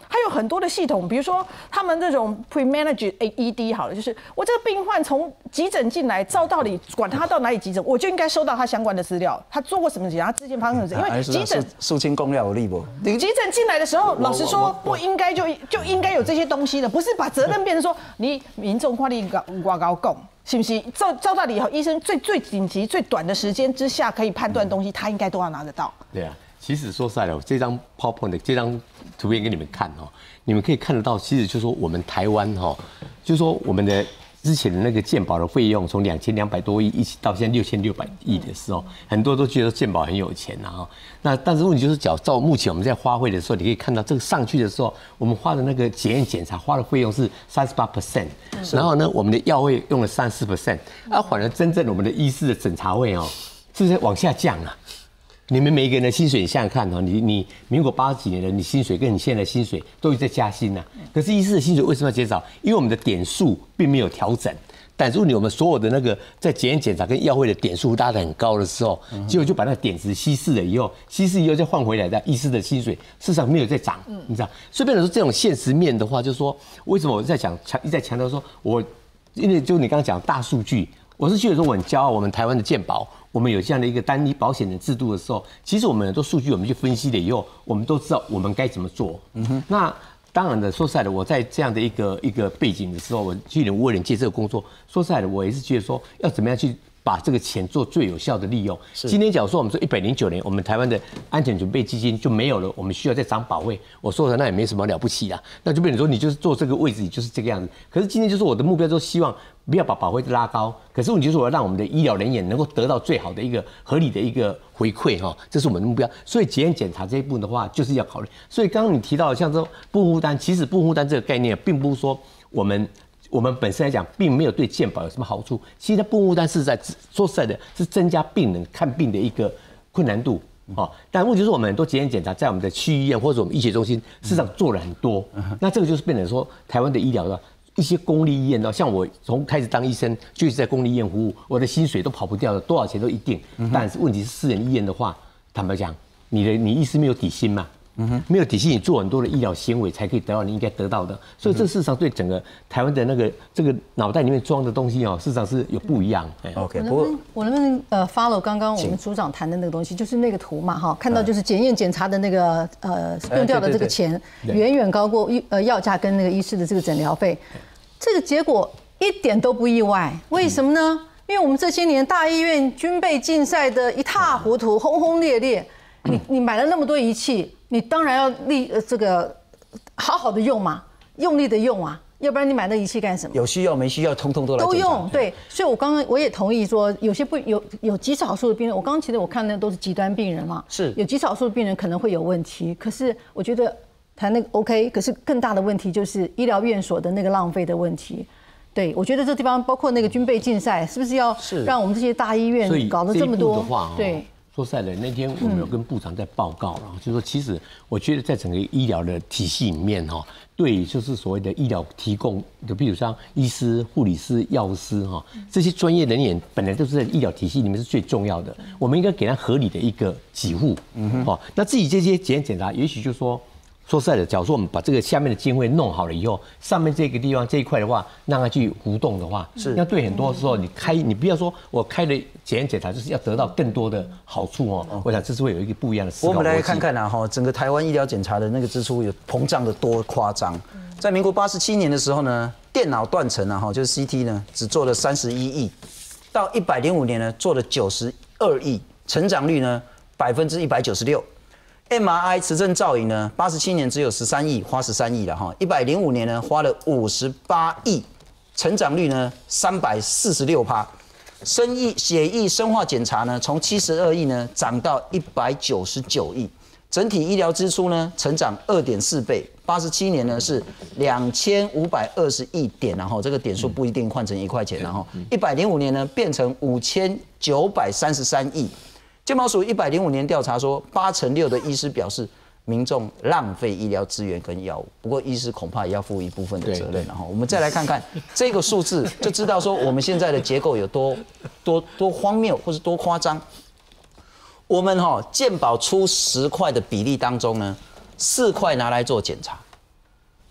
还有很多的系统，比如说他们这种 pre-managed E D 好了，就是我这个病患从急诊进来，照道理管他到哪里急诊，我就应该收到他相关的资料，他做过什么检查，他之前发生什么事，因为急诊肃清公料有利不？ 急诊进来的时候，老实说不应该就就应该有这些东西的，不是把责任变成说你民众看你我高供。是不是照照道理以后，医生最最紧急、最短的时间之下可以判断的东西，他应该都要拿得到。 对啊，其实说实在的，这张 PowerPoint 这张图片给你们看哦，你们可以看得到，其实就是说我们台湾哈，就是说我们的之前的那个健保的费用，从两千两百多亿一起到现在六千六百亿的时候，很多都觉得健保很有钱呐哈。那但是问题就是，照照目前我们在花费的时候，你可以看到这个上去的时候，我们花的那个检验检查花的费用是三十八 percent， 然后呢，我们的药费用了三十 percent， 啊，反而真正我们的医师的诊查费哦，是在往下降啊。你们每一个人的薪水，你想想看哦，你你民国八十几年的你薪水跟你现在的薪水都在加薪呐、啊，可是医师的薪水为什么要减少？因为我们的点数并没有调整。但是你我们所有的那个在检验检查跟药费的点数拉得很高的时候，结果就把那个点值稀释了以后，稀释以后再换回来的医师的薪水，事实上没有在涨，你知道？所以变成说这种现实面的话，就是说为什么我在讲强一再强调说，我因为就你刚刚讲大数据，我是觉得说我很骄傲，我们台湾的健保，我们有这样的一个单一保险的制度的时候，其实我们很多数据我们去分析了以后，我们都知道我们该怎么做。嗯哼，那。当然的，说实在的，我在这样的一个一个背景的时候，我去年为了接这个工作，说实在的，我也是觉得说要怎么样去把这个钱做最有效的利用。今天假如说我们说一百零九年，我们台湾的安全准备基金就没有了，我们需要再涨保费，我说的那也没什么了不起啦，那就变成说你就是做这个位置，你就是这个样子。可是今天就是我的目标，就是希望不要把保费拉高，可是问题就是我要让我们的医疗人员能够得到最好的一个合理的一个回馈哈，这是我们的目标。所以检验检查这一部分的话，就是要考虑。所以刚刚你提到像这不负担，其实不负担这个概念，并不是说我们我们本身来讲，并没有对健保有什么好处。其实不负担是在说实在的，是增加病人看病的一个困难度。哦，但问题是我们很多检验检查在我们的区医院或者我们医学中心，事实上做了很多。那这个就是变成说，台湾的医疗的一些公立医院的，像我从开始当医生就一直在公立医院服务，我的薪水都跑不掉的，多少钱都一定。但是问题是私人医院的话，坦白讲，你的你医师没有底薪嘛？没有底薪，你做很多的医疗行为才可以得到你应该得到的，所以这事实上对整个台湾的那个这个脑袋里面装的东西哦，事实上是有不一样。 OK， 不过我能不能呃 follow 刚刚我们组长谈的那个东西，就是那个图嘛哈，看到就是检验检查的那个呃用掉的这个钱远远高过呃药价跟那个医师的这个诊疗费，这个结果一点都不意外，为什么呢？因为我们这些年大医院军备竞赛的一塌糊涂，轰轰烈烈，你你买了那么多仪器。你当然要力呃这个好好的用嘛，用力的用啊，要不然你买那仪器干什么？ 有需要没需要，通通都来都用。对，所以我刚刚我也同意说，有些不有有极少数的病人，我刚刚其实我看那都是极端病人嘛， 是有极少数的病人可能会有问题，可是我觉得谈那个 OK， 可是更大的问题就是医疗院所的那个浪费的问题。对，我觉得这地方包括那个军备竞赛，是不是要让我们这些大医院搞得这么多？对。 说实在的，那天我们有跟部长在报告了，就是说，其实我觉得在整个医疗的体系里面哈，对，就是所谓的医疗提供的，比如像医师、护理师、药师哈，这些专业人员本来都是在医疗体系里面是最重要的，我们应该给他合理的一个给付。嗯哼，哦，那自己这些检验检查，也许就说。说实在的，假如说我们把这个下面的经费弄好了以后，上面这个地方这一块的话，让它去浮动的话，是那对很多时候你开，你不要说我开了检验检查就是要得到更多的好处哦。嗯、我想这是会有一个不一样的思考。 我们来看看啊，哈，整个台湾医疗检查的那个支出有膨胀的多夸张。在民国八十七年的时候呢，电脑断层啊，哈，就是 C T 呢，只做了三十一亿，到一百零五年呢，做了九十二亿，成长率呢百分之一百九十六。M R I 磁振造影呢，八十七年只有十三亿，花十三亿了哈，一百零五年呢花了五十八亿，成长率呢三百四十六趴。生意血液生化检查呢，从七十二亿呢涨到一百九十九亿，整体医疗支出呢成长二点四倍。八十七年呢是两千五百二十亿点，然后这个点数不一定换成一块钱，然后一百零五年呢变成五千九百三十三亿。健保署一百零五年调查说，八成六的医师表示民众浪费医疗资源跟药物。不过医师恐怕也要负一部分的责任。然后我们再来看看这个数字，就知道说我们现在的结构有多多多荒谬，或是多夸张。我们哈健保出十块的比例当中呢，四块拿来做检查，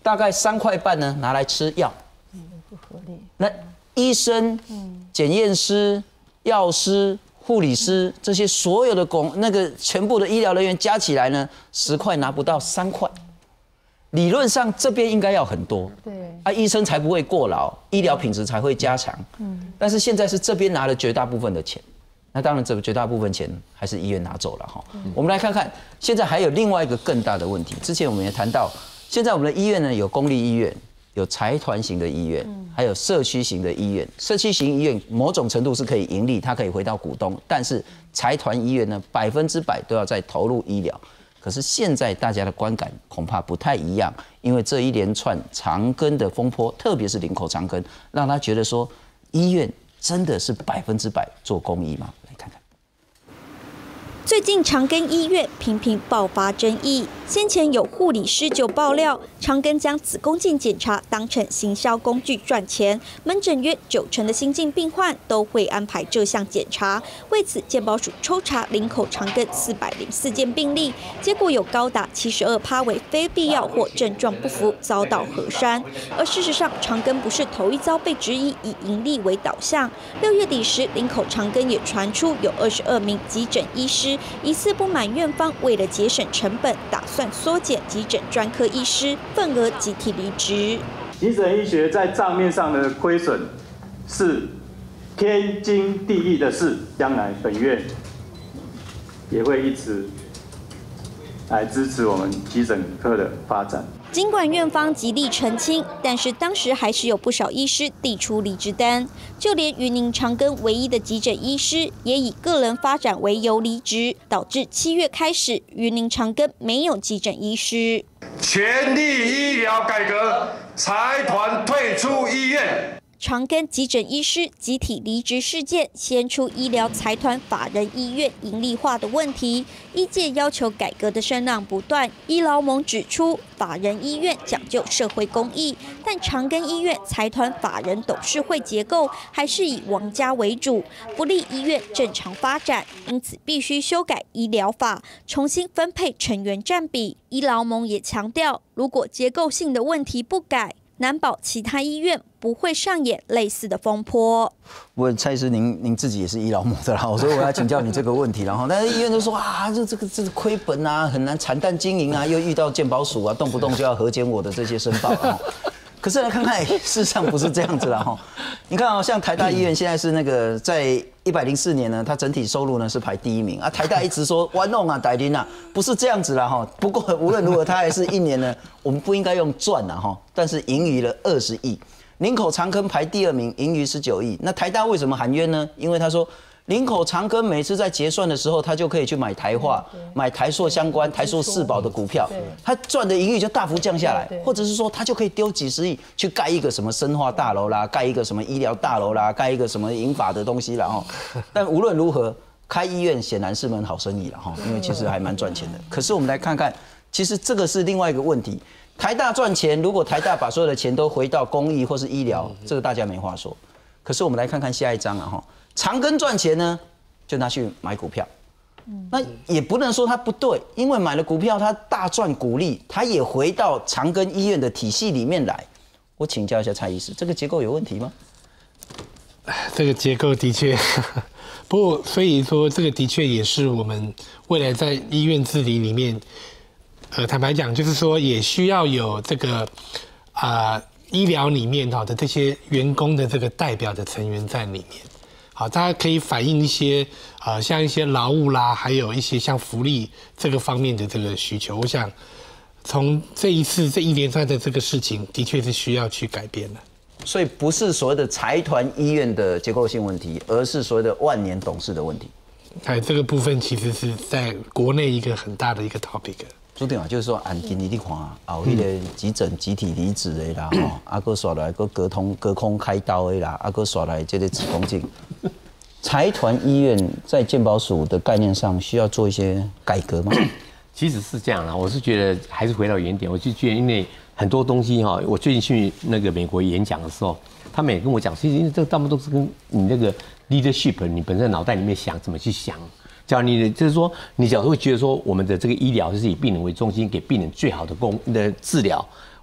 大概三块半呢拿来吃药， 不合理。 那医生、检验师、药师、护理师这些所有的工那个全部的医疗人员加起来呢，十块拿不到三块。理论上这边应该要很多， 对啊，医生才不会过劳，医疗品质才会加强。嗯，但是现在是这边拿了绝大部分的钱，那当然这绝大部分钱还是医院拿走了哈。嗯、我们来看看，现在还有另外一个更大的问题，之前我们也谈到，现在我们的医院呢有公立医院，有财团型的医院，还有社区型的医院。社区型医院某种程度是可以盈利，它可以回到股东，但是财团医院呢百分之百都要再投入医疗。可是现在大家的观感恐怕不太一样，因为这一连串长庚的风波，特别是林口长庚，让他觉得说，医院真的是百分之百做公益吗？来看看。 最近长庚医院频频爆发争议，先前有护理师就爆料，长庚将子宫镜检查当成行销工具赚钱，门诊约九成的新进病患都会安排这项检查。为此，健保署抽查林口长庚四百零四件病例，结果有高达七十二趴为非必要或症状不符，遭到核删。而事实上，长庚不是头一遭被质疑以盈利为导向。六月底时，林口长庚也传出有二十二名急诊医师疑似不满院方为了节省成本，打算缩减急诊专科医师份额，集体离职。 急诊医学在账面上的亏损是天经地义的事，将来本院也会一直来支持我们急诊科的发展。 尽管院方极力澄清，但是当时还是有不少医师递出离职单，就连云林长庚唯一的急诊医师也以个人发展为由离职，导致七月开始云林长庚没有急诊医师。 全力医疗改革，财团退出医院。 长庚急诊医师集体离职事件，掀出医疗财团法人医院盈利化的问题。医界要求改革的声浪不断。医劳盟指出，法人医院讲究社会公益，但长庚医院财团法人董事会结构还是以王家为主，不利医院正常发展，因此必须修改医疗法，重新分配成员占比。医劳盟也强调，如果结构性的问题不改，难保其他医院不会上演类似的风波。 我蔡医师，您您自己也是医疗盟的啦，所以我要请教你这个问题。然后，但是医院就说啊，这这个这是亏本啊，很难惨淡经营啊，又遇到健保署啊，动不动就要核检我的这些申报啊。可是来看看，事实上不是这样子啦哈。你看啊，像台大医院现在是那个在一百零四年呢，它整体收入呢是排第一名啊。台大一直说玩弄啊、逮林啊，不是这样子啦哈。不过无论如何，它还是一年呢，我们不应该用赚啦哈，但是盈余了二十亿。林口长庚排第二名，盈余十九亿。那台大为什么喊冤呢？因为他说。林口长庚每次在结算的时候，他就可以去买台化、买台塑相关、台塑四宝的股票，他赚的盈余就大幅降下来，或者是说他就可以丢几十亿去盖一个什么生化大楼啦，盖一个什么医疗大楼啦，盖一个什么银发的东西啦哈。但无论如何，开医院显然是门好生意了哈，因为其实还蛮赚钱的。可是我们来看看，其实这个是另外一个问题。台大赚钱，如果台大把所有的钱都回到公益或是医疗，这个大家没话说。可是我们来看看下一章啊哈。长庚赚钱呢，就拿去买股票，那也不能说它不对，因为买了股票，它大赚股利，它也回到长庚医院的体系里面来。我请教一下蔡医师，这个结构有问题吗？ 这个结构的确，不过所以说这个的确也是我们未来在医院治理里面，呃，坦白讲，就是说也需要有这个啊。呃医疗里面哈的这些员工的这个代表的成员在里面，好，大家可以反映一些呃像一些劳务啦，还有一些像福利这个方面的这个需求。我想从这一次这一连串的这个事情，的确是需要去改变的。 所以不是所谓的财团医院的结构性问题，而是所谓的万年董事的问题。 哎，这个部分其实是在国内一个很大的一个 topic。 注定啊，就是说，按今年你看啊，有迄个急诊集体离职的啦，吼，啊，搁刷来搁隔通隔空开刀的啦，啊，搁刷来这个子宫镜。财团医院在健保署的概念上需要做一些改革吗？ 其实是这样啦，我是觉得还是回到原点，我就觉得因为很多东西哈，我最近去那个美国演讲的时候，他们也跟我讲，其实因为这大部分都是跟你那个 leadership 你本身脑袋里面想怎么去想。叫你就是说，你假如会觉得说，我们的这个医疗就是以病人为中心，给病人最好的供的治疗。我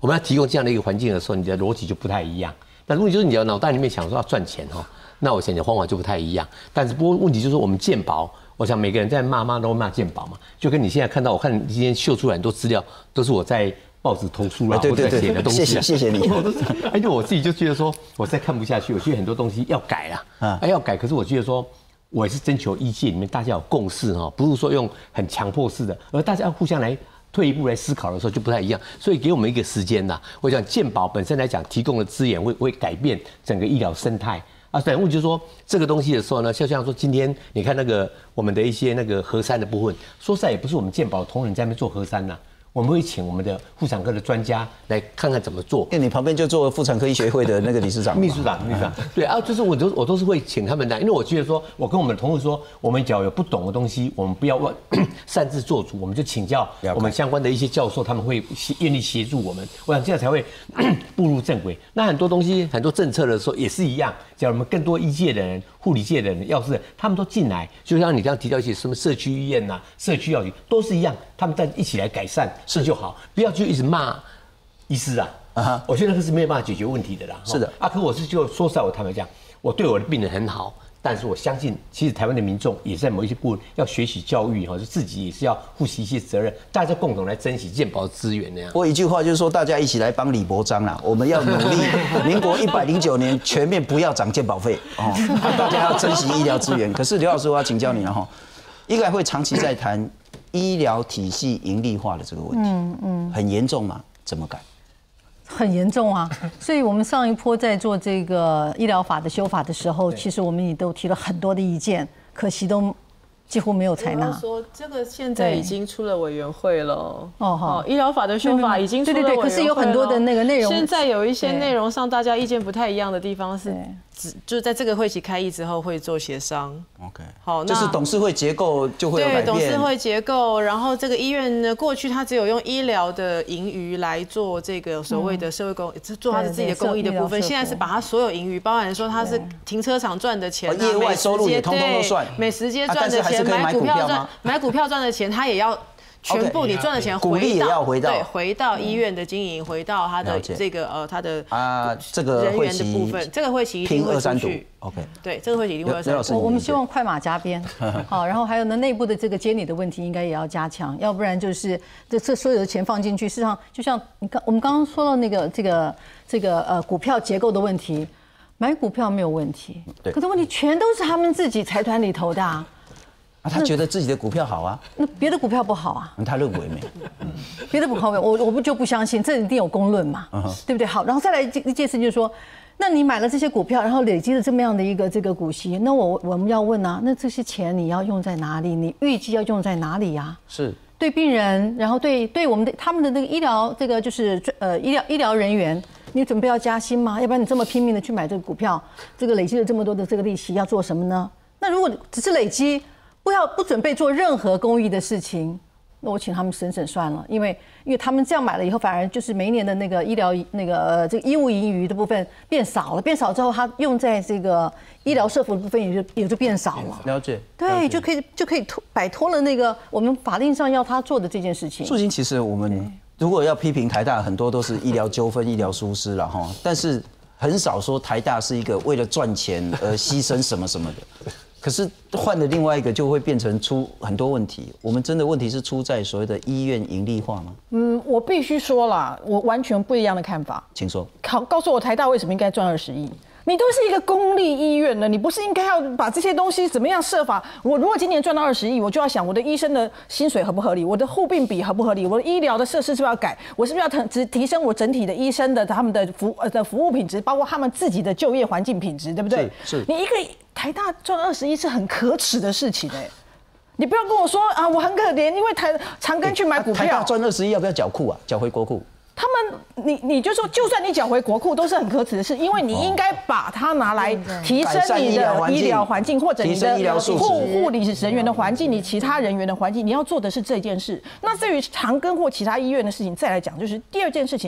我们要提供这样的一个环境的时候，你的逻辑就不太一样。那如果就是你的脑袋里面想说要赚钱哈，那我想你的方法就不太一样。但是不过问题就是说我们健保，我想每个人在骂骂都骂健保嘛，就跟你现在看到，我看你今天秀出来很多资料，都是我在报纸投书啦，或者写的东西。 谢谢谢谢你。 而且我自己就觉得说，我实在看不下去，我觉得很多东西要改啦，啊，要改。可是我觉得说，我也是征求医界里面大家有共识哈，不是说用很强迫式的，而大家要互相来。退一步来思考的时候就不太一样，所以给我们一个时间呐。我想健保本身来讲提供的资源会会改变整个医疗生态啊。反正就是说这个东西的时候呢，就像说今天你看那个我们的一些那个核酸的部分，说实在也不是我们健保的同仁在那边做核酸呐。我们会请我们的妇产科的专家来看看怎么做。 因为你旁边就做妇产科医学会的那个理事长、 秘书长、秘书长，对啊，就是我都我都是会请他们来，因为我觉得说，我跟我们的同事说，我们只要有不懂的东西，我们不要擅自做主，我们就请教我们相关的一些教授，他们会愿意协助我们。我想这样才会步入正轨。那很多东西、很多政策的时候也是一样，只要我们更多医界的人、护理界的人，要是他们都进来，就像你刚刚提到一些什么社区医院呐、社区药局，都是一样，他们在一起来改善。是就好，不要就一直骂医师啊！啊，我觉得那个是没有办法解决问题的啦。 是的， 啊，可我是就说实在，我坦白讲，我对我的病人很好，但是我相信，其实台湾的民众也在某一些部分要学习教育哈，就自己也是要负起一些责任，大家共同来珍惜健保的资源那样。 我一句话就是说，大家一起来帮李伯章啦，我们要努力，民国一百零九年全面不要涨健保费哦，大家要珍惜医疗资源。可是刘老师，我要请教你了哈，医改会长期在谈医疗体系盈利化的这个问题，嗯嗯，很严重吗？怎么改？ 很严重啊！所以我们上一波在做这个医疗法的修法的时候，其实我们也都提了很多的意见，可惜都几乎没有采纳。 说这个现在已经出了委员会了，哦好，医疗法的修法已经出了委员会了。对对对， 可是有很多的那个内容， 现在有一些内容上大家意见不太一样的地方是。就是在这个会期开议之后会做协商 ，OK， 好， 就是董事会结构就会有改变。 对，董事会结构，然后这个医院呢，过去它只有用医疗的盈余来做这个所谓的社会公，嗯、做它的自己的公益的部分。现在是把它所有盈余，包含说它是停车场赚的钱、啊， 业外收入也通通都算， 美食街赚的钱，买股票赚买股票赚的钱，它也要。全部你赚的钱回到对回到医院的经营，回到他的这个呃他的啊这个人员的部分，这个会期一定会出去。 OK， 对，这个会期一定会二三读。 我们希望快马加鞭，好，然后还有呢内部的这个监理的问题应该也要加强，要不然就是这这所有的钱放进去，事实上就像你刚我们刚刚说到那个这个这个呃股票结构的问题，买股票没有问题，对，可是问题全都是他们自己财团里头的啊。 啊，他觉得自己的股票好啊， 那别的股票不好啊？ 他认为没， 嗯，别的股票没，我我不就不相信，这一定有公论嘛，嗯、对不对？好，然后再来一件事就是说，那你买了这些股票，然后累积了这么样的一个这个股息，那我我们要问啊，那这些钱你要用在哪里？你预计要用在哪里呀、啊？ 是对病人，然后对对我们的他们的那个医疗这个就是呃医疗医疗人员，你准备要加薪吗？要不然你这么拼命的去买这个股票，这个累积了这么多的这个利息，要做什么呢？那如果只是累积。不要不准备做任何公益的事情，那我请他们省省算了，因为因为他们这样买了以后，反而就是每一年的那个医疗那个呃这个医务盈余的部分变少了，变少之后，它用在这个医疗社福的部分也就也就变少了。 了解， 对，就可以就可以脱摆脱了那个我们法令上要他做的这件事情。 素卿，其实我们如果要批评台大，很多都是医疗纠纷、医疗疏失了哈，但是很少说台大是一个为了赚钱而牺牲什么什么的。可是换了另外一个，就会变成出很多问题。我们真的问题是出在所谓的医院盈利化吗？ 嗯，我必须说啦，我完全不一样的看法。 请说。 好，告诉我台大为什么应该赚二十亿？你都是一个公立医院了，你不是应该要把这些东西怎么样设法？我如果今年赚到二十亿，我就要想我的医生的薪水合不合理，我的护病比合不合理，我的医疗的设施是不是要改？我是不是要提提升我整体的医生的他们的服呃的服务品质，包括他们自己的就业环境品质，对不对？ 是。是你一个台大赚二十亿是很可耻的事情哎、欸。你不要跟我说啊，我很可怜，因为台长庚去买股票， 台大赚二十亿要不要缴库啊？缴回国库？ 他们，你你就说，就算你缴回国库，都是很可耻的事，因为你应该把它拿来提升你的医疗环境，或者你的护护理人员的环境，你其他人员的环境，你要做的是这件事。那至于长庚或其他医院的事情，再来讲，就是第二件事情。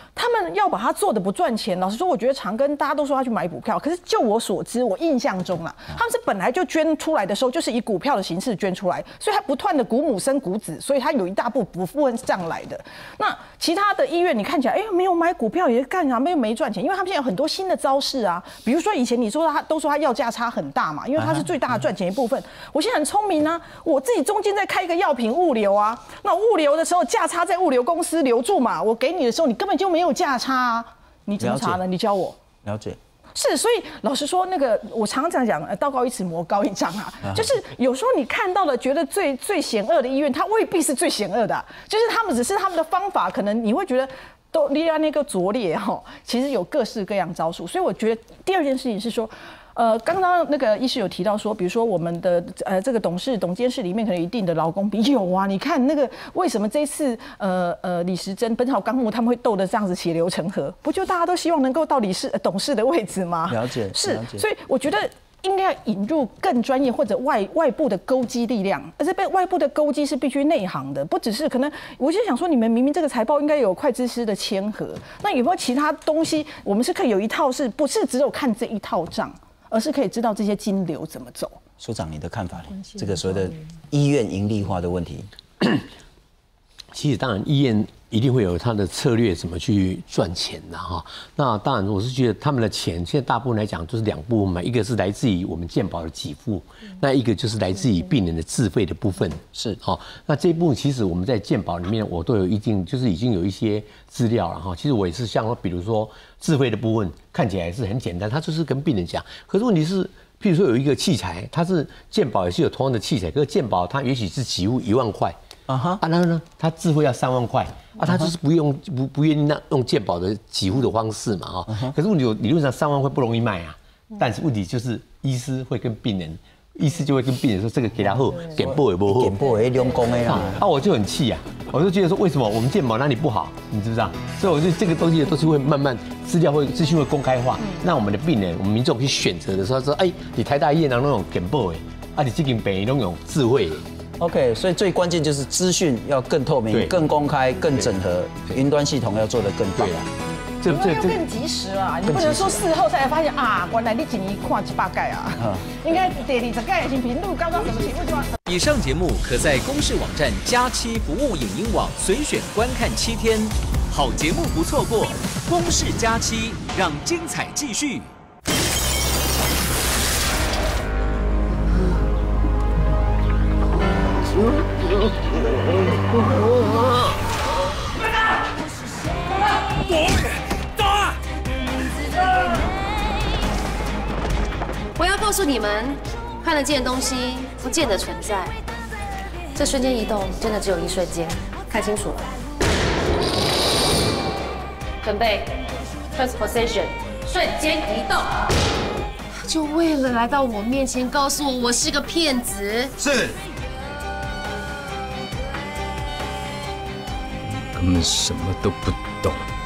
他们要把它做的不赚钱。老实说，我觉得长庚大家都说他去买股票，可是就我所知，我印象中啦，他们是本来就捐出来的时候就是以股票的形式捐出来，所以它不断的股母生股子，所以它有一大部部分是这样来的。那其他的医院你看起来，哎，没有买股票也干啥，没有没赚钱，因为他们现在有很多新的招式啊，比如说以前你说他都说他要价差很大嘛，因为它是最大的赚钱一部分。我现在很聪明啊，我自己中间在开一个药品物流啊，那物流的时候价差在物流公司留住嘛，我给你的时候你根本就没有价差啊，你怎么查呢？你教我。 了解。 是，所以老实说，那个我常常讲，道高一尺，魔高一丈啊。就是有时候你看到了，觉得最最险恶的医院，它未必是最险恶的、啊，就是他们只是他们的方法，可能你会觉得都利用那个拙劣哈，其实有各式各样招数。所以我觉得第二件事情是说。呃，刚刚那个医师有提到说，比如说我们的呃这个董事、董监事里面可能有一定的劳工比，有啊。你看那个为什么这次呃呃李时珍、本草纲目他们会斗得这样子血流成河？不就大家都希望能够到理事、呃、董事的位置吗？ 了解， 是。所以我觉得应该要引入更专业或者外外部的勾稽力量，而且被外部的勾稽是必须内行的，不只是可能。我就想说，你们明明这个财报应该有会计师的签核，那有没有其他东西？我们是可以有一套，是不是只有看这一套账？而是可以知道这些金流怎么走。 所长，你的看法呢？这个所谓的医院盈利化的问题， 其实当然医院一定会有它的策略，怎么去赚钱的哈。那当然，我是觉得他们的钱现在大部分来讲就是两部分嘛，一个是来自于我们健保的给付，那一个就是来自于病人的自费的部分。 是好，那这一部分其实我们在健保里面我都有一定，就是已经有一些资料了哈。其实我也是像说，比如说自费的部分看起来是很简单，它就是跟病人讲，可是问题是。譬如说有一个器材，它是健保也是有同样的器材，可是健保它也许是给付一万块，啊哈，啊然后呢，它自费要三万块，啊他就是不用不不愿意那用健保的给付的方式嘛哈，uh-huh. 可是问题理论上三万块不容易卖啊，但是问题就是医师会跟病人。医师就会跟病人说：“这个给他后，健保也不好， 健保也两公的啦。” 啊，我就很气啊！我就觉得说，为什么我们健保哪里不好？你知不知道？所以我觉得这个东西都是会慢慢资料会资讯会公开化，让我们的病人、我们民众去选择的时候说：“哎，你台大医院那种健保的，啊，你这间病院那种智慧的。” OK， 所以最关键就是资讯要更透明、更公开、更整合，云端系统要做得更对啊。 这这要更及时啊！你不能说事后才发现啊，原来你一年看一百盖啊，应该第二十盖先频率高到什么程度就要。 以上节目可在公视网站佳期服务影音网随选观看七天，好节目不错过，公视佳期让精彩继续。 我要告诉你们，看得见的东西不见得存在。这瞬间移动真的只有一瞬间，看清楚了。准备 ，transposition， 瞬间移动。就为了来到我面前，告诉我我是个骗子。 是。 根本什么都不懂。